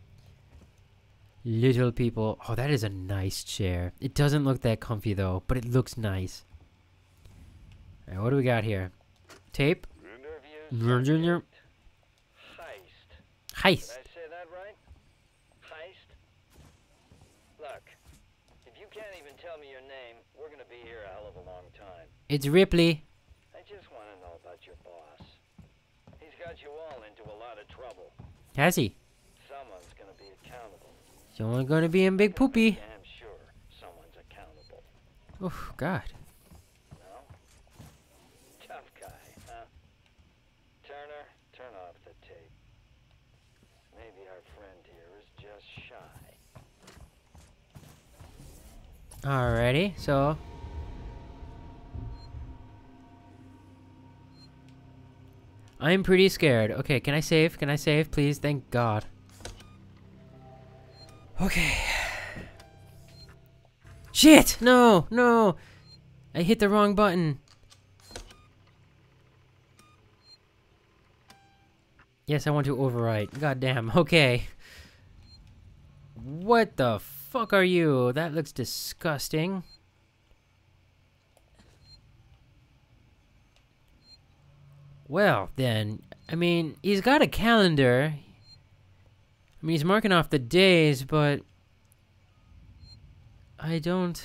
Little people. Oh, that is a nice chair. It doesn't look that comfy though, but it looks nice. Alright, what do we got here? Tape? Heist. Heist. Did I say that right? Heist? Look, if you can't even tell me your name, we're gonna be here a hell of a long time. It's Ripley. I just want to know about your boss. He's got you all into a lot of trouble. Has he? Someone's gonna be accountable. Someone gonna be in big poopy. Damn sure someone's accountable. Oh, God. No? Tough guy, huh? Turner, turn off the tape. Maybe our friend here is just shy. Alrighty, so... I'm pretty scared. Okay, can I save? Can I save, please? Thank God. Okay. Shit! No! No! I hit the wrong button. Yes, I want to overwrite. God damn. Okay. What the fuck are you? That looks disgusting. Well, then, I mean, he's got a calendar. I mean, he's marking off the days, but I don't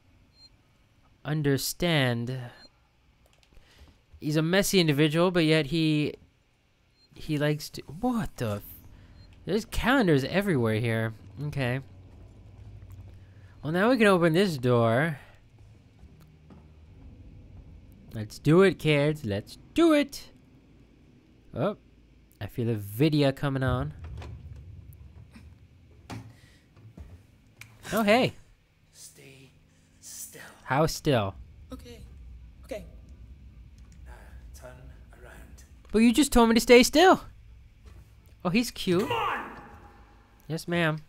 understand. He's a messy individual, but yet he likes to... What the... There's calendars everywhere here. Okay. Well, now we can open this door. Let's do it, kids. Let's do it. Oh, I feel a video coming on. Oh, hey. Stay still. How still? Okay. Okay. Turn around. But you just told me to stay still. Oh, he's cute. Come on! Yes, ma'am.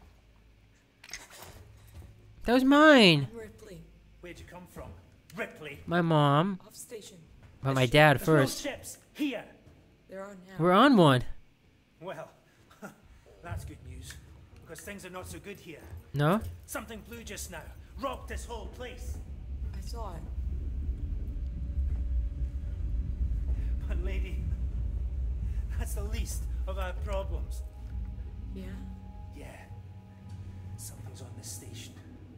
That was mine. Ripley. Where'd you come from? Ripley. My mom. Off station. But my dad There's first. No ships here. There are now. We're on one. Well, that's good news. Because things are not so good here. No? Something blue just now. Rocked this whole place. I saw it. But lady, that's the least of our problems. Yeah? Yeah. Something's on this station.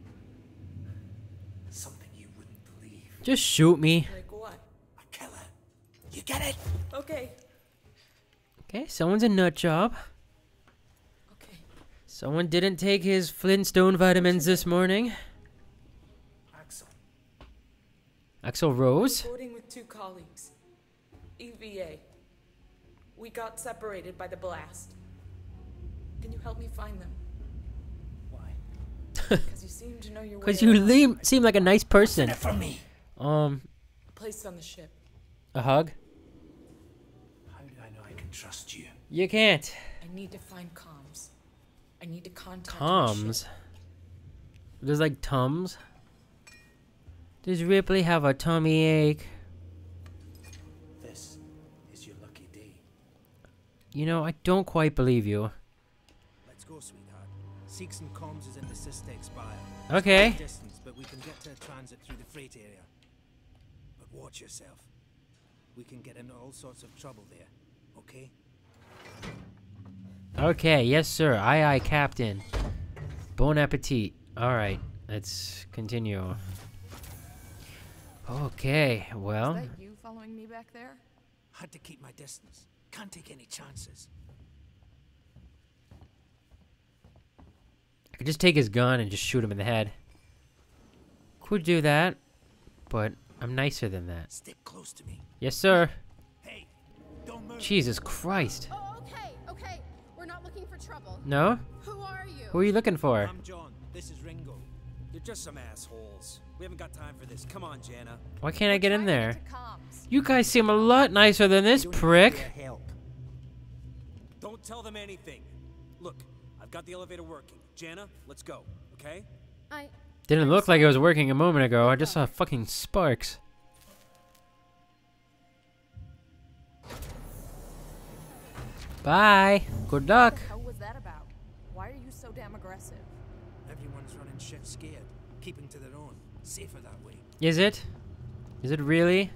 Something you wouldn't believe. Just shoot me. Like what? A killer. You get it? Okay. Okay, someone's a nut job. Okay. Someone didn't take his Flintstone vitamins this morning. Axel. Axel Rose? Reporting with 2 colleagues. EVA. We got separated by the blast. Can you help me find them? Why? Because you seem to know your way Because you seem like a nice person. From me. A place on the ship. A hug? How do I know I can trust you? You can't. I need to find comms. I need to contact Comms? There's like Tums? Does Ripley have a tummy ache? This is your lucky day. You know, I don't quite believe you. Let's go, sweetheart. Seeks and comms is in the Systech spire. Okay. Distance, but we can get to transit through the freight area. But watch yourself. We can get into all sorts of trouble there. Okay? Okay, yes sir. Aye aye, Captain. Bon appetit. Alright, let's continue. Okay, well. Is that you following me back there? Had to keep my distance. Can't take any chances. I could just take his gun and just shoot him in the head. Could do that, but I'm nicer than that. Stick close to me. Yes, sir. Hey, don't move. Jesus Christ. Oh, okay. We're not looking for trouble. No? Who are you? Who are you looking for? I'm John. This is Ringo. You're just some assholes. We haven't got time for this. Come on, Jana. Why can't I get in there? You guys seem a lot nicer than this prick. Help. Don't tell them anything. Look, I've got the elevator working. Jana, let's go, okay? Didn't look like it was working a moment ago. I just saw fucking sparks. Bye. Good luck. What the hell was that about? Why are you so damn aggressive? Everyone's running shit scared, keeping to their own. Safer that way. Is it? Is it really?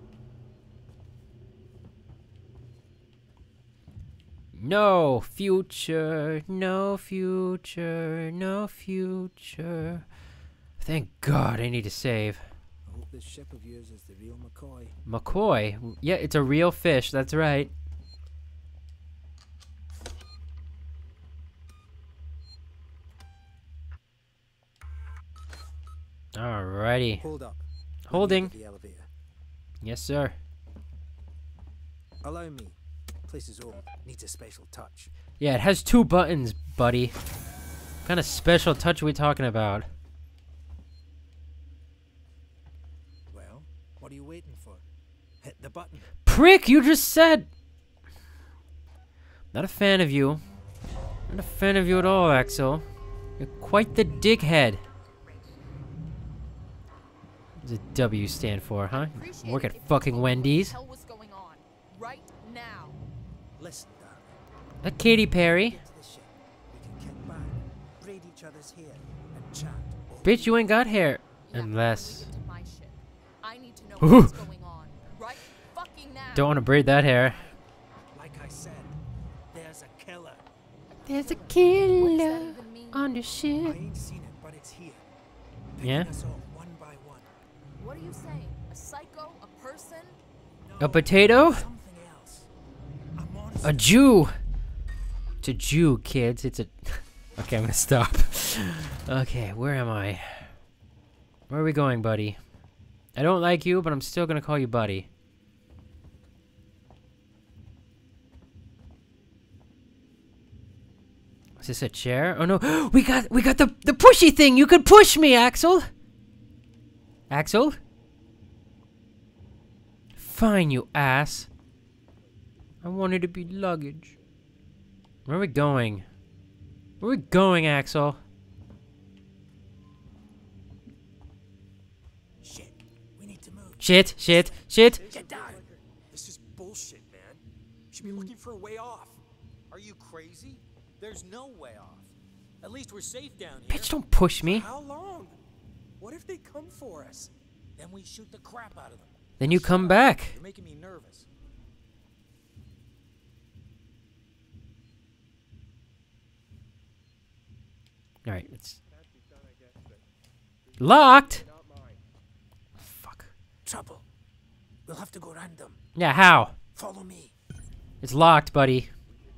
No future, no future, no future. Thank God I need to save. I hope this ship of yours is the real McCoy. McCoy? Yeah, it's a real fish, that's right. Alrighty. Hold up. Holding. The elevator. Yes, sir. Allow me. Place is old. Needs a special touch. Yeah, it has 2 buttons, buddy. What kind of special touch are we talking about? Well, what are you waiting for? Hit the button. Prick, you just said... Not a fan of you. Not a fan of you at all, Axel. You're quite the dickhead. What does a W stand for, huh? Work at fucking Wendy's. What the hell was going on? Right now. Listen, darling. That Katy Perry. Get to the ship. We can kick back, braid each other's hair, and chat. Bitch, you ain't got hair. Unless... Get to my ship. I need to know what's going on. Right fucking now. Don't want to braid that hair. Like I said, there's a killer. There's a killer on the ship. I ain't seen it, but it's here. Yeah? Picking us off one by one. What are you saying? A psycho? A person? A potato? Something else. A monster. A Jew. It's a Jew, kids. It's a... Okay, I'm gonna stop. Okay, where am I? Where are we going, buddy? I don't like you, but I'm still gonna call you buddy. Is this a chair? Oh no, we got the pushy thing. You could push me, Axel. Axel? Fine, you ass. I wanted to be luggage. Where are we going? Where are we going, Axel? Shit. We need to move. Shit, shit, shit. Get down. This is bullshit, man. You should be looking for a way off. Are you crazy? There's no way off. At least we're safe down here. Bitch, don't push me. How long? What if they come for us? Then we shoot the crap out of them. Then you come back. You're making me nervous. Alright, it's... Locked? Fuck. Trouble. We'll have to go random. Yeah, how? Follow me. It's locked, buddy.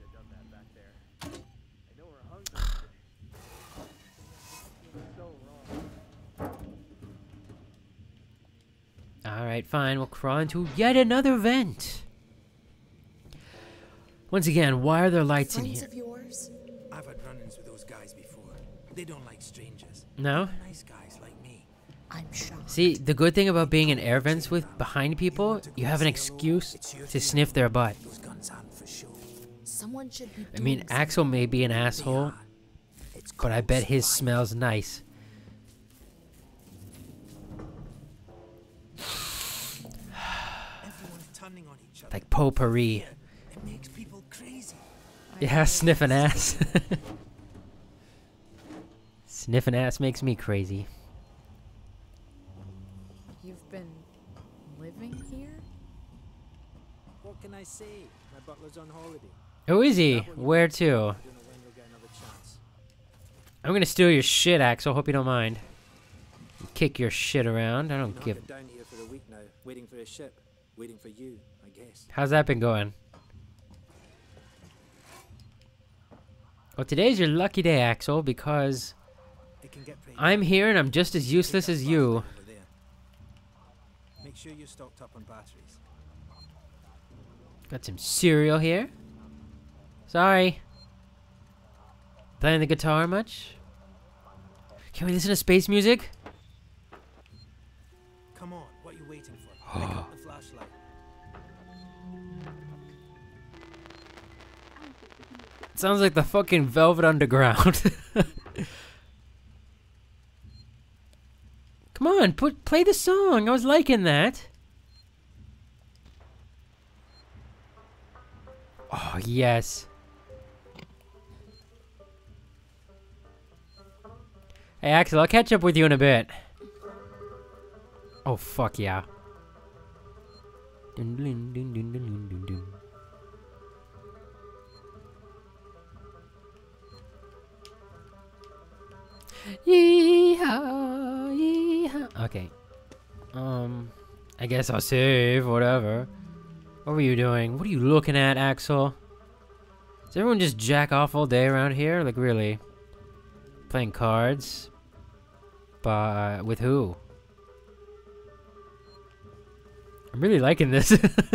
Alright, fine. We'll crawl into yet another vent. Once again, why are there lights in here? Of yours? I've had run-ins with those guys before. They don't like strangers. No? They're nice guys like me. I'm shocked. See, the good thing about being in air vents with behind people, you have an excuse to sniff their butt. Those guns aren't for show. Someone should be. I mean, Axel may be an asshole, but I bet his smells nice. Everyone's turning on each other. Like potpourri. It makes people crazy. Yeah, sniffing ass. Sniffing ass makes me crazy. You've been living here? What can I say? My butler's on holiday. Who is he? Where to? I don't know when you'll get another chance. I'm gonna steal your shit, Axel. Hope you don't mind. Kick your shit around. I don't I've give. been down here for a week now, waiting for a ship, waiting for you, I guess. How's that been going? Well, today's your lucky day, Axel, because I'm here and I'm just as useless as you. Over there. Make sure you're stocked up on batteries. Got some cereal here. Sorry. Playing the guitar much? Can we listen to space music? Come on, what are you waiting for? Pick up the flashlight. Sounds like the fucking Velvet Underground. Come on, play the song. I was liking that. Oh, yes. Hey, Axel, I'll catch up with you in a bit. Oh, fuck yeah. Dun, dun, dun, dun, dun, dun, dun, dun. Yeehaw, yeehaw. Okay. I guess I'll save, whatever. What were you doing? What are you looking at, Axel? Does everyone just jack off all day around here? Like, really? Playing cards? But, with who? I'm really liking this.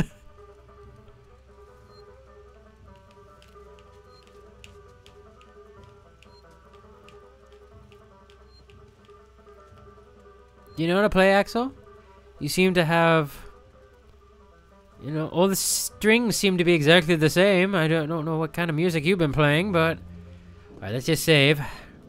Do you know how to play, Axel? You seem to have... You know, all the strings seem to be exactly the same. I don't know what kind of music you've been playing, but... Alright, let's just save.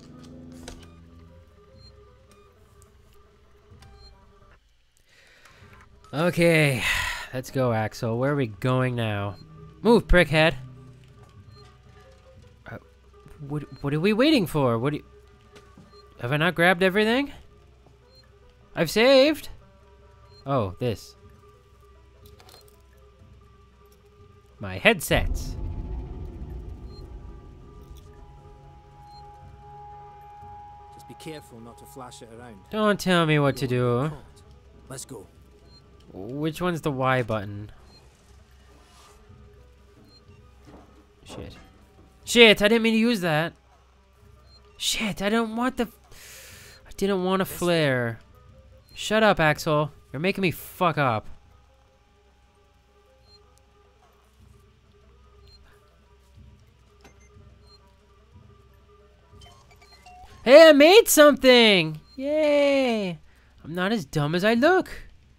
Okay, let's go, Axel. Where are we going now? Move, prickhead. What are we waiting for? What do you... Have I not grabbed everything? I've saved. Oh, this. My headsets. Just be careful not to flash it around. Don't tell me what to do. Let's go. Which one's the Y button? Shit. Shit, I didn't mean to use that. Shit, I don't want the... I didn't want a flare. Shut up, Axel. You're making me fuck up. Hey, I made something! Yay! I'm not as dumb as I look.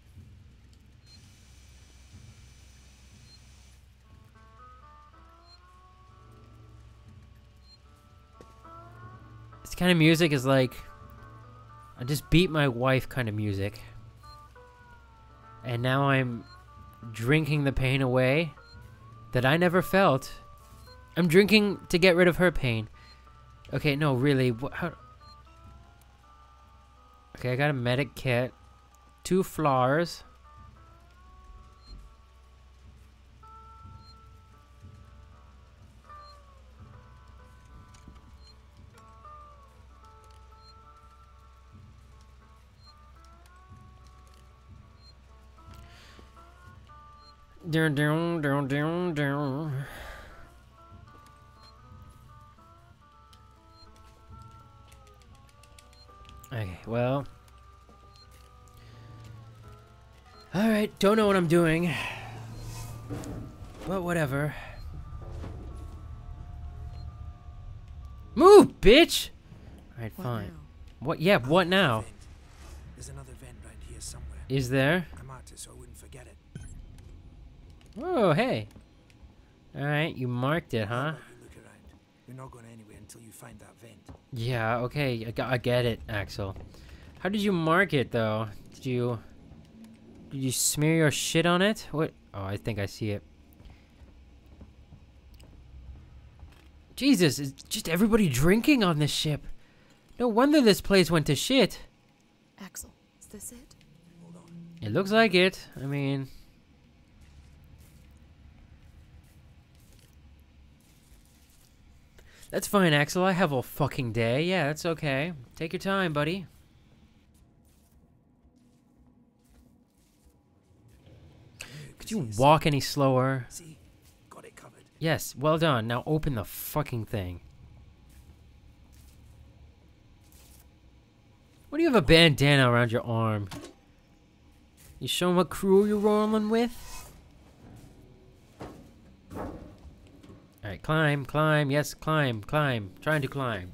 This kind of music is like... I just beat my wife kind of music. And now I'm drinking the pain away that I never felt. I'm drinking to get rid of her pain. Okay, no, really. How? Okay, I got a medic kit. 2 flowers. Down, down, down, down, down. Okay, well. Alright, don't know what I'm doing. But whatever. Move, bitch! Alright, fine. now? What? Yeah, what now? There's another vent right here somewhere. Is there? I marked it so I wouldn't forget it. Oh, hey. Alright, you marked it, huh? You look around. You're not going anywhere until you find that vent. Yeah, okay, I get it, Axel. How did you mark it, though? Did you smear your shit on it? What? Oh, I think I see it. Jesus, is just everybody drinking on this ship? No wonder this place went to shit. Axel, is this it? It looks like it. I mean... That's fine, Axel. I have all fucking day. Yeah, that's okay. Take your time, buddy. Could you walk any slower? See? Got it covered. Yes, well done. Now open the fucking thing. What do you have a bandana around your arm? You showing what crew you're rolling with? Alright, climb, climb, yes, climb, climb. Trying to climb.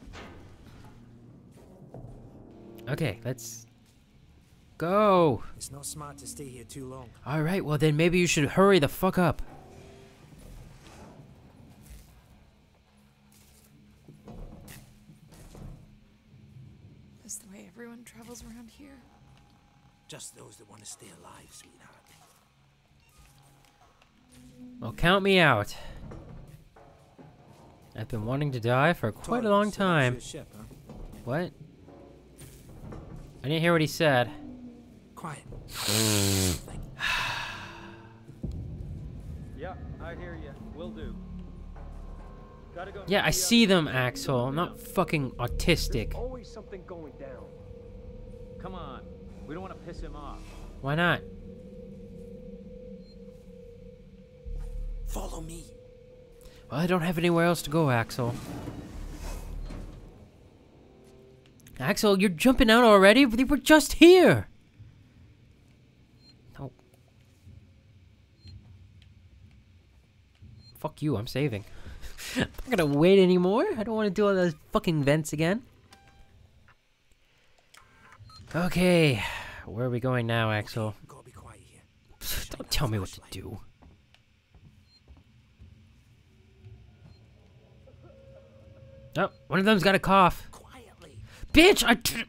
Okay, let's go. It's not smart to stay here too long. Alright, well then maybe you should hurry the fuck up. Is the way everyone travels around here? Just those that want to stay alive, sweetheart. Well, count me out. I've been wanting to die for quite a long time. Ship, huh? What? I didn't hear what he said. Quiet. Yeah, I hear you. Will do. Gotta go. Yeah, I see them, Axel. I'm not fucking autistic. There's always something going down. Come on. We don't want to piss him off. Why not? Follow me. Well, I don't have anywhere else to go, Axel. Axel, you're jumping out already? We were just here! No. Fuck you, I'm saving. I'm not gonna wait anymore. I don't want to do all those fucking vents again. Okay. Where are we going now, Axel? Gotta be quiet here. Don't tell me what to do. Oh, one of them's got a cough. Quietly. Bitch!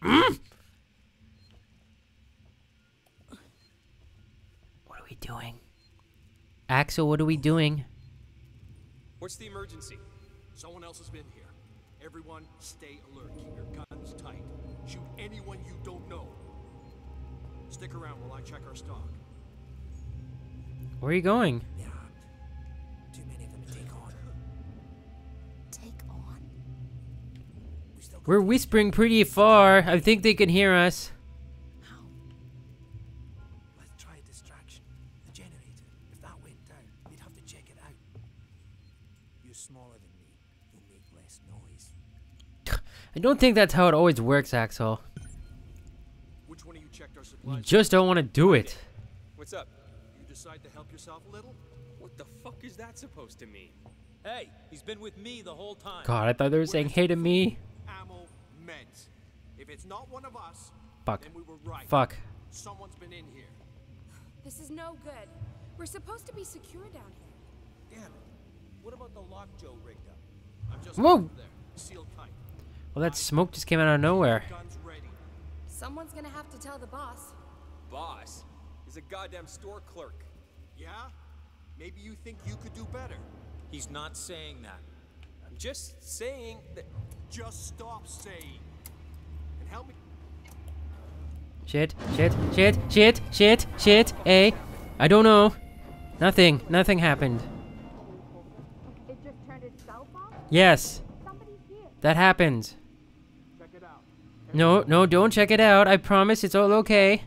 What are we doing? Axel, what are we doing? What's the emergency? Someone else has been here. Everyone, stay alert. Keep your guns tight. Shoot anyone you don't know. Stick around while I check our stock. Where are you going? Yeah. Too many of them to take on. Take on? We're whispering pretty far. I think they can hear us. How? Let's try a distraction. The generator. If that went down, we'd have to check it out. You're smaller than me. You'll make less noise. I don't think that's how it always works, Axel. Which one of you checked our You supplies? just don't want to do it. What's up? You decide to help yourself a little? What the fuck is that supposed to mean? Hey, he's been with me the whole time. God, I thought they were saying hey to me. Ammo, meds. If it's not one of us, Fuck. then we were right. Fuck. Someone's been in here. This is no good. We're supposed to be secure down here. Damn it. What about the lock Joe rigged up? I'm just Whoa. over there. Sealed tight. Well, that smoke just came out of nowhere. Guns ready. Someone's gonna have to tell the boss. Boss? He's a goddamn store clerk. Yeah? Maybe you think you could do better. He's not saying that. I'm just saying that. Just stop saying. And help me. Shit, shit, shit, shit, shit, shit, eh? I don't know. Nothing happened. It just turned itself off? Yes. Somebody's here. That happened. Check it out. No, don't check it out. I promise it's all okay.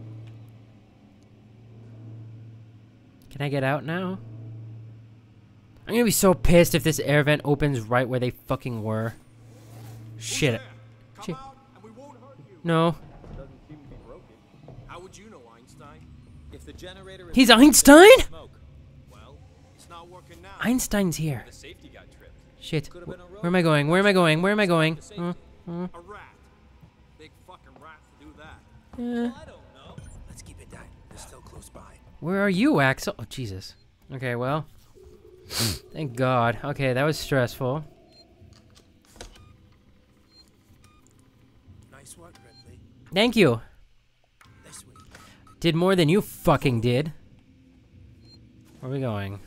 Can I get out now? I'm gonna be so pissed if this air vent opens right where they fucking were. Shit. Shit. No. Doesn't seem to be broken. How would you know, Einstein? If the generator is He's Einstein? smoke. Well, it's not working now. Einstein's here. The safety got tripped. Shit. Where am I going? Where am I going? Where am I going? A rat. Big fucking rat to do that. I don't know. Let's keep it down. They're still close by. Where are you, Axel? Oh, Jesus. Okay, well. Thank God. Okay, that was stressful. Nice work, Ripley. Thank you. This way. Did more than you fucking did. Where are we going?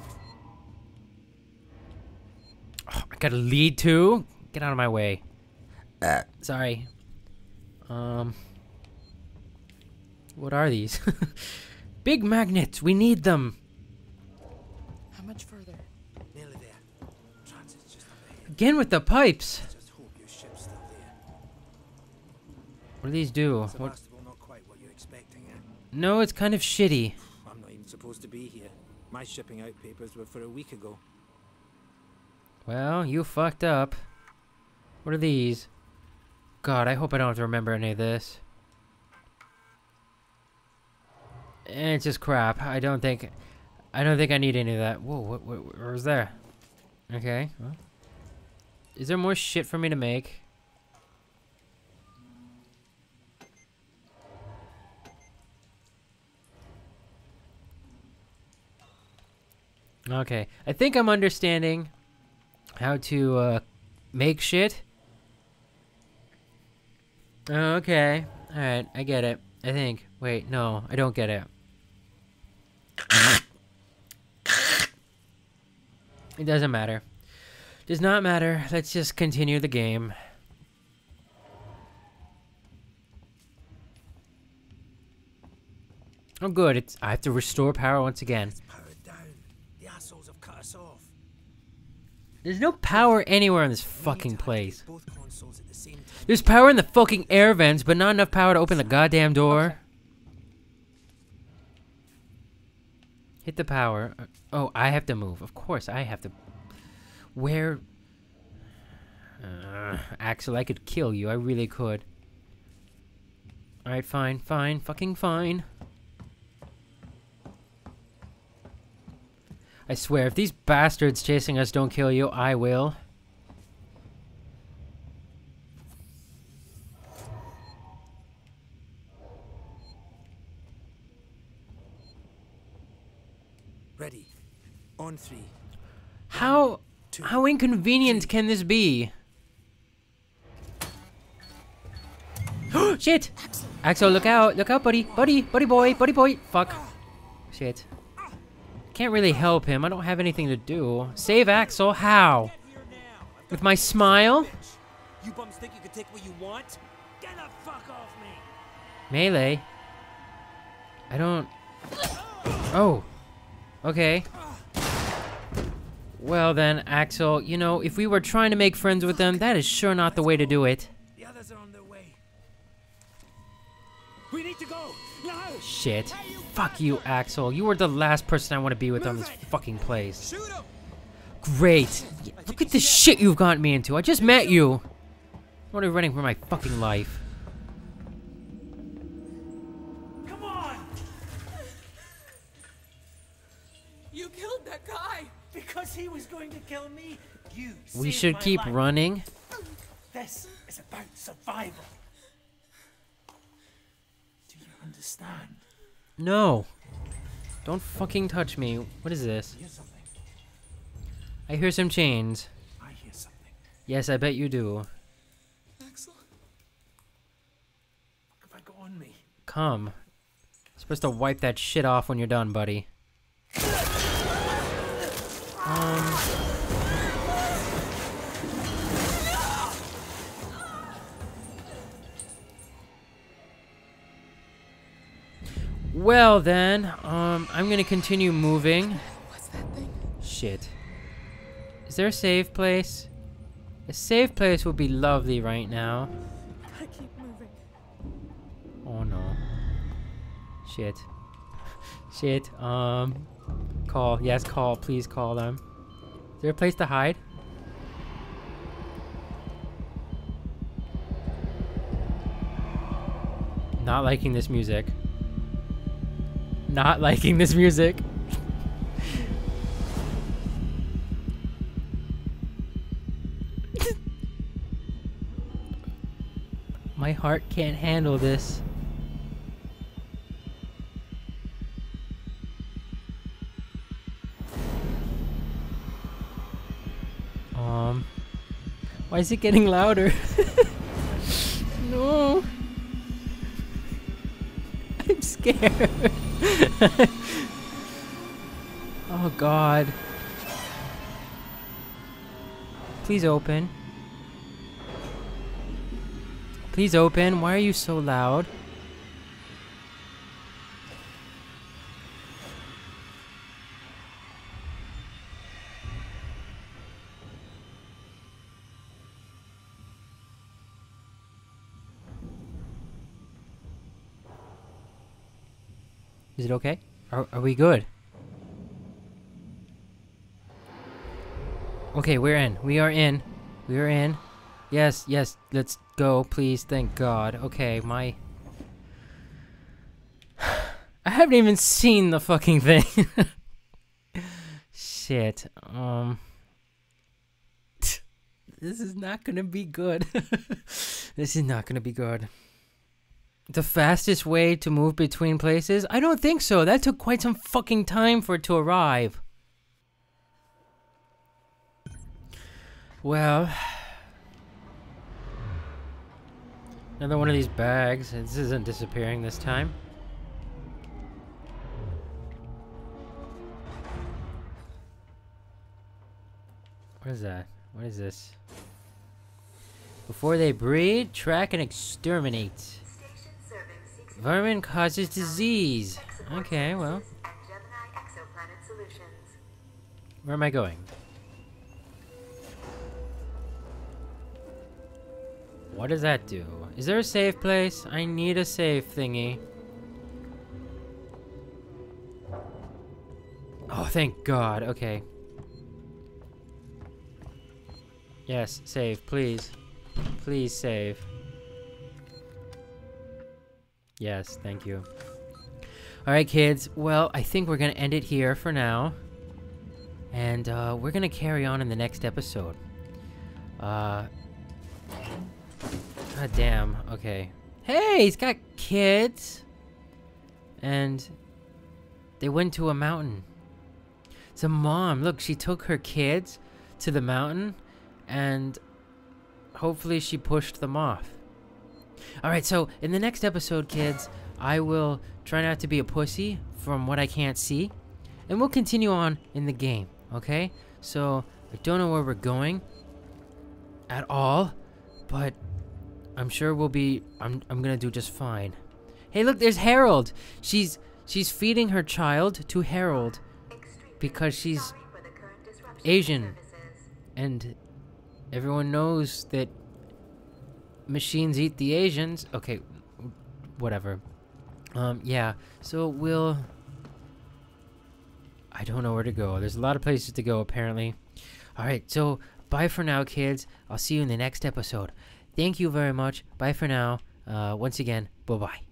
Oh, I got a lead too? Get out of my way. Sorry. What are these? Big magnets. We need them. How much further? Nearly there. Transit's just up ahead. Again with the pipes. Just hope your ship's still there. What do these do? Sevastopol, not quite what you're expecting, eh? No, it's kind of shitty. I'm not even supposed to be here. My shipping out papers were for a week ago. Well, you fucked up. What are these? God, I hope I don't have to remember any of this. It's just crap. I don't think I need any of that. Whoa, what was there? Okay. Well, is there more shit for me to make? Okay. I think I'm understanding how to make shit. Okay. Alright, I get it. I think. Wait, no, I don't get it. It doesn't matter. Does not matter. Let's just continue the game. Oh good, I have to restore power once again. It's powered down. The assholes have cut us off. There's no power anywhere in this fucking place. There's power in the fucking air vents, but not enough power to open the goddamn door. Okay. Hit the power. Oh, I have to move. Of course, I have to. Where? Axel, I could kill you. I really could. Alright, fine, fine, fucking fine. I swear, if these bastards chasing us don't kill you, I will. Ready. On 3. How inconvenient can this be? Shit! Axel, look out, buddy, buddy boy. Fuck. Shit. Can't really help him. I don't have anything to do. Save Axel? How? With my smile? You bums think you can take what you want? Get the fuck off me! Melee? I don't... Oh. Okay. Well then, Axel, you know, if we were trying to make friends with them, that is sure not the way to do it. The others are on their way. We need to go! Now! Shit. Fuck you, Axel. You were the last person I want to be with on this fucking place. Great. Look at the shit you've gotten me into. I just met you. I'm already running for my fucking life. Come on! You killed that guy! Because he was going to kill me. You We saved should my keep life. running. This is about survival. Do you understand? No. Don't fucking touch me. What is this? Hear something. I hear some chains. I hear something. Yes, I bet you do. Axel? What have I got on me? Come. You're supposed to wipe that shit off when you're done, buddy. Well then, I'm gonna continue moving. What's that thing? Shit. Is there a safe place? A safe place would be lovely right now. I keep moving. Oh no. Shit. Shit. Call. Yes, call. Please call them. Is there a place to hide? Not liking this music. Not liking this music. My heart can't handle this. Why is it getting louder? No. I'm scared. Oh God. Please open. Please open. Why are you so loud? Is it okay? Are we good? Okay, we're in. We are in. We are in. Yes, yes, let's go, please. Thank God. Okay, my... I haven't even seen the fucking thing. Shit. This is not gonna be good. This is not gonna be good. The fastest way to move between places? I don't think so. That took quite some fucking time for it to arrive. Well... Another one of these bags. This isn't disappearing this time. What is that? What is this? Before they breed, track and exterminate. Vermin causes disease. Okay, well. Where am I going? What does that do? Is there a safe place? I need a safe thingy. Oh, thank God. Okay. Yes, save, please. Please save. Yes, thank you. Alright, kids. Well, I think we're going to end it here for now. And we're going to carry on in the next episode. God damn. Okay. Hey, he's got kids. And they went to a mountain. It's a mom. Look, she took her kids to the mountain. And hopefully she pushed them off. Alright, so in the next episode, kids, I will try not to be a pussy from what I can't see. And we'll continue on in the game, okay? So, I don't know where we're going at all, but I'm sure we'll be... I'm gonna do just fine. Hey, look, there's Harold! She's feeding her child to Harold because she's Asian. And everyone knows that machines eat the Asians. Okay, whatever. Yeah, so we'll... I don't know where to go. There's a lot of places to go, apparently. Alright, so bye for now, kids. I'll see you in the next episode. Thank you very much. Bye for now. Once again, bye-bye.